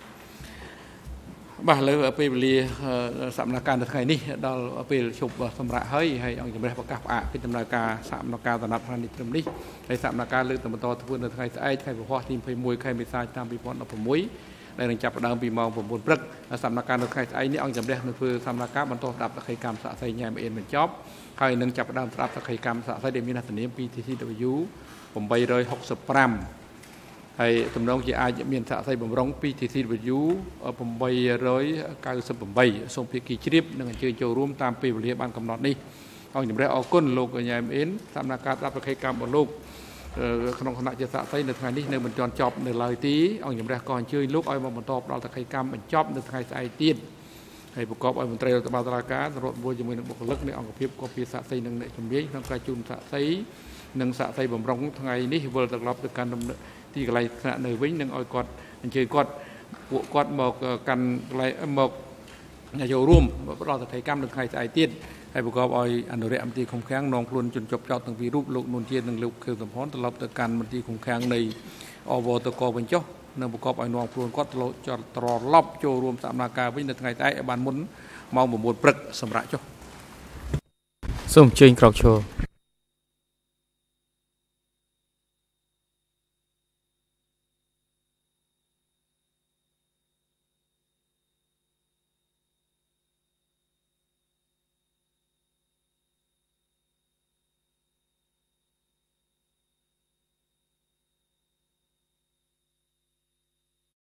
បាទលើពេលវេលាសកម្មភាពនៅថ្ងៃនេះដល់ពេលជប់សម្រាប់ហើយហើយអង្គជំរះប្រកាសផ្អាកពីដំណើរការសកម្មភាពដំណាប់ថ្ងៃនេះត្រឹមនេះហើយសកម្មភាពលើកទៅបន្តធ្វើនៅថ្ងៃស្អែកថ្ងៃពហុទីยี่สิบเอ็ดខែមេសាឆ្នាំពីរពាន់ដប់ប្រាំមួយដែលនឹងចាប់ផ្ដើមពីម៉ោងប្រាំបួនព្រឹកសកម្មភាពនៅថ្ងៃស្អែកនេះអង្គជំរះនឹងធ្វើសកម្មភាពបន្តស្ដាប់សក្ខីកម្មសាកសីញ៉ែមអៀនបញ្ចប់ហើយនឹងចាប់ផ្ដើមស្ដាប់សក្ខីកម្មសាកសីដែលមានអត្ថន័យពី T C W แปดร้อยหกสิบห้าហើយទំនងជាអាចមានសាកសីបំរុងពី T C W แปดร้อยเก้าสิบแปดសូមភាគីជ្រាបនិងអញ្ជើញចូលរួមតាមពេលវេលាបានកំណត់នេះអង្គជំរះអរគុណលោកញ៉ែមអៀនសកម្មភាពស្ដាប់សក្ខីកម្មរបស់លោកក្នុងគណៈជាសាកសីនៅថ្ងៃនេះនៅមិនទាន់ចប់នៅឡើយទេអង្គជំរះក៏អញ្ជើញលោកឲ្យមកបន្តផ្ដល់សក្ខីកម្មបញ្ចប់នៅថ្ងៃស្អែកទៀតហើយប្រកបឲ្យមន្ត្រីរដ្ឋបាលតុលាការរដ្ឋមួយជាមួយនឹងបុគ្គលិកនៃអង្គភាពគពីសាកសីនិងអ្នកជំនាញក្នុងការជូនសាកសីនិងសាកសីបំរុងថ្ងៃនេះវិលត្រឡប់ទៅកាន់ទីកន្លែងថ្នាក់នៅវិញនឹងឲ្យគាត់អញ្ជើញគាត់ពួកគាត់មកកាន់កន្លែងមកចូលរួមផ្ដល់សក្ខីកម្មនៅថ្ងៃស្អែកទៀតហើយប្រកបឲ្យអនុរិយមន្ត្រីឃុំឃាំងនងខ្លួនជនជាប់ចោទទាំងពីររូបលោកនួនជាតិនិងលោកខៀវសំផនត្រឡប់ទៅកាន់មន្ត្រីឃុំឃាំងនៃអវតកវិញចុះនិងប្រកបឲ្យនងខ្លួនគាត់ត្រឡប់ចូលរួមសកម្មភាពវិញនៅថ្ងៃស្អែកឲ្យបានមុនម៉ោងប្រាំបួនព្រឹកសម្រាប់ចុះសូមអញ្ជើញក្រោកឈរ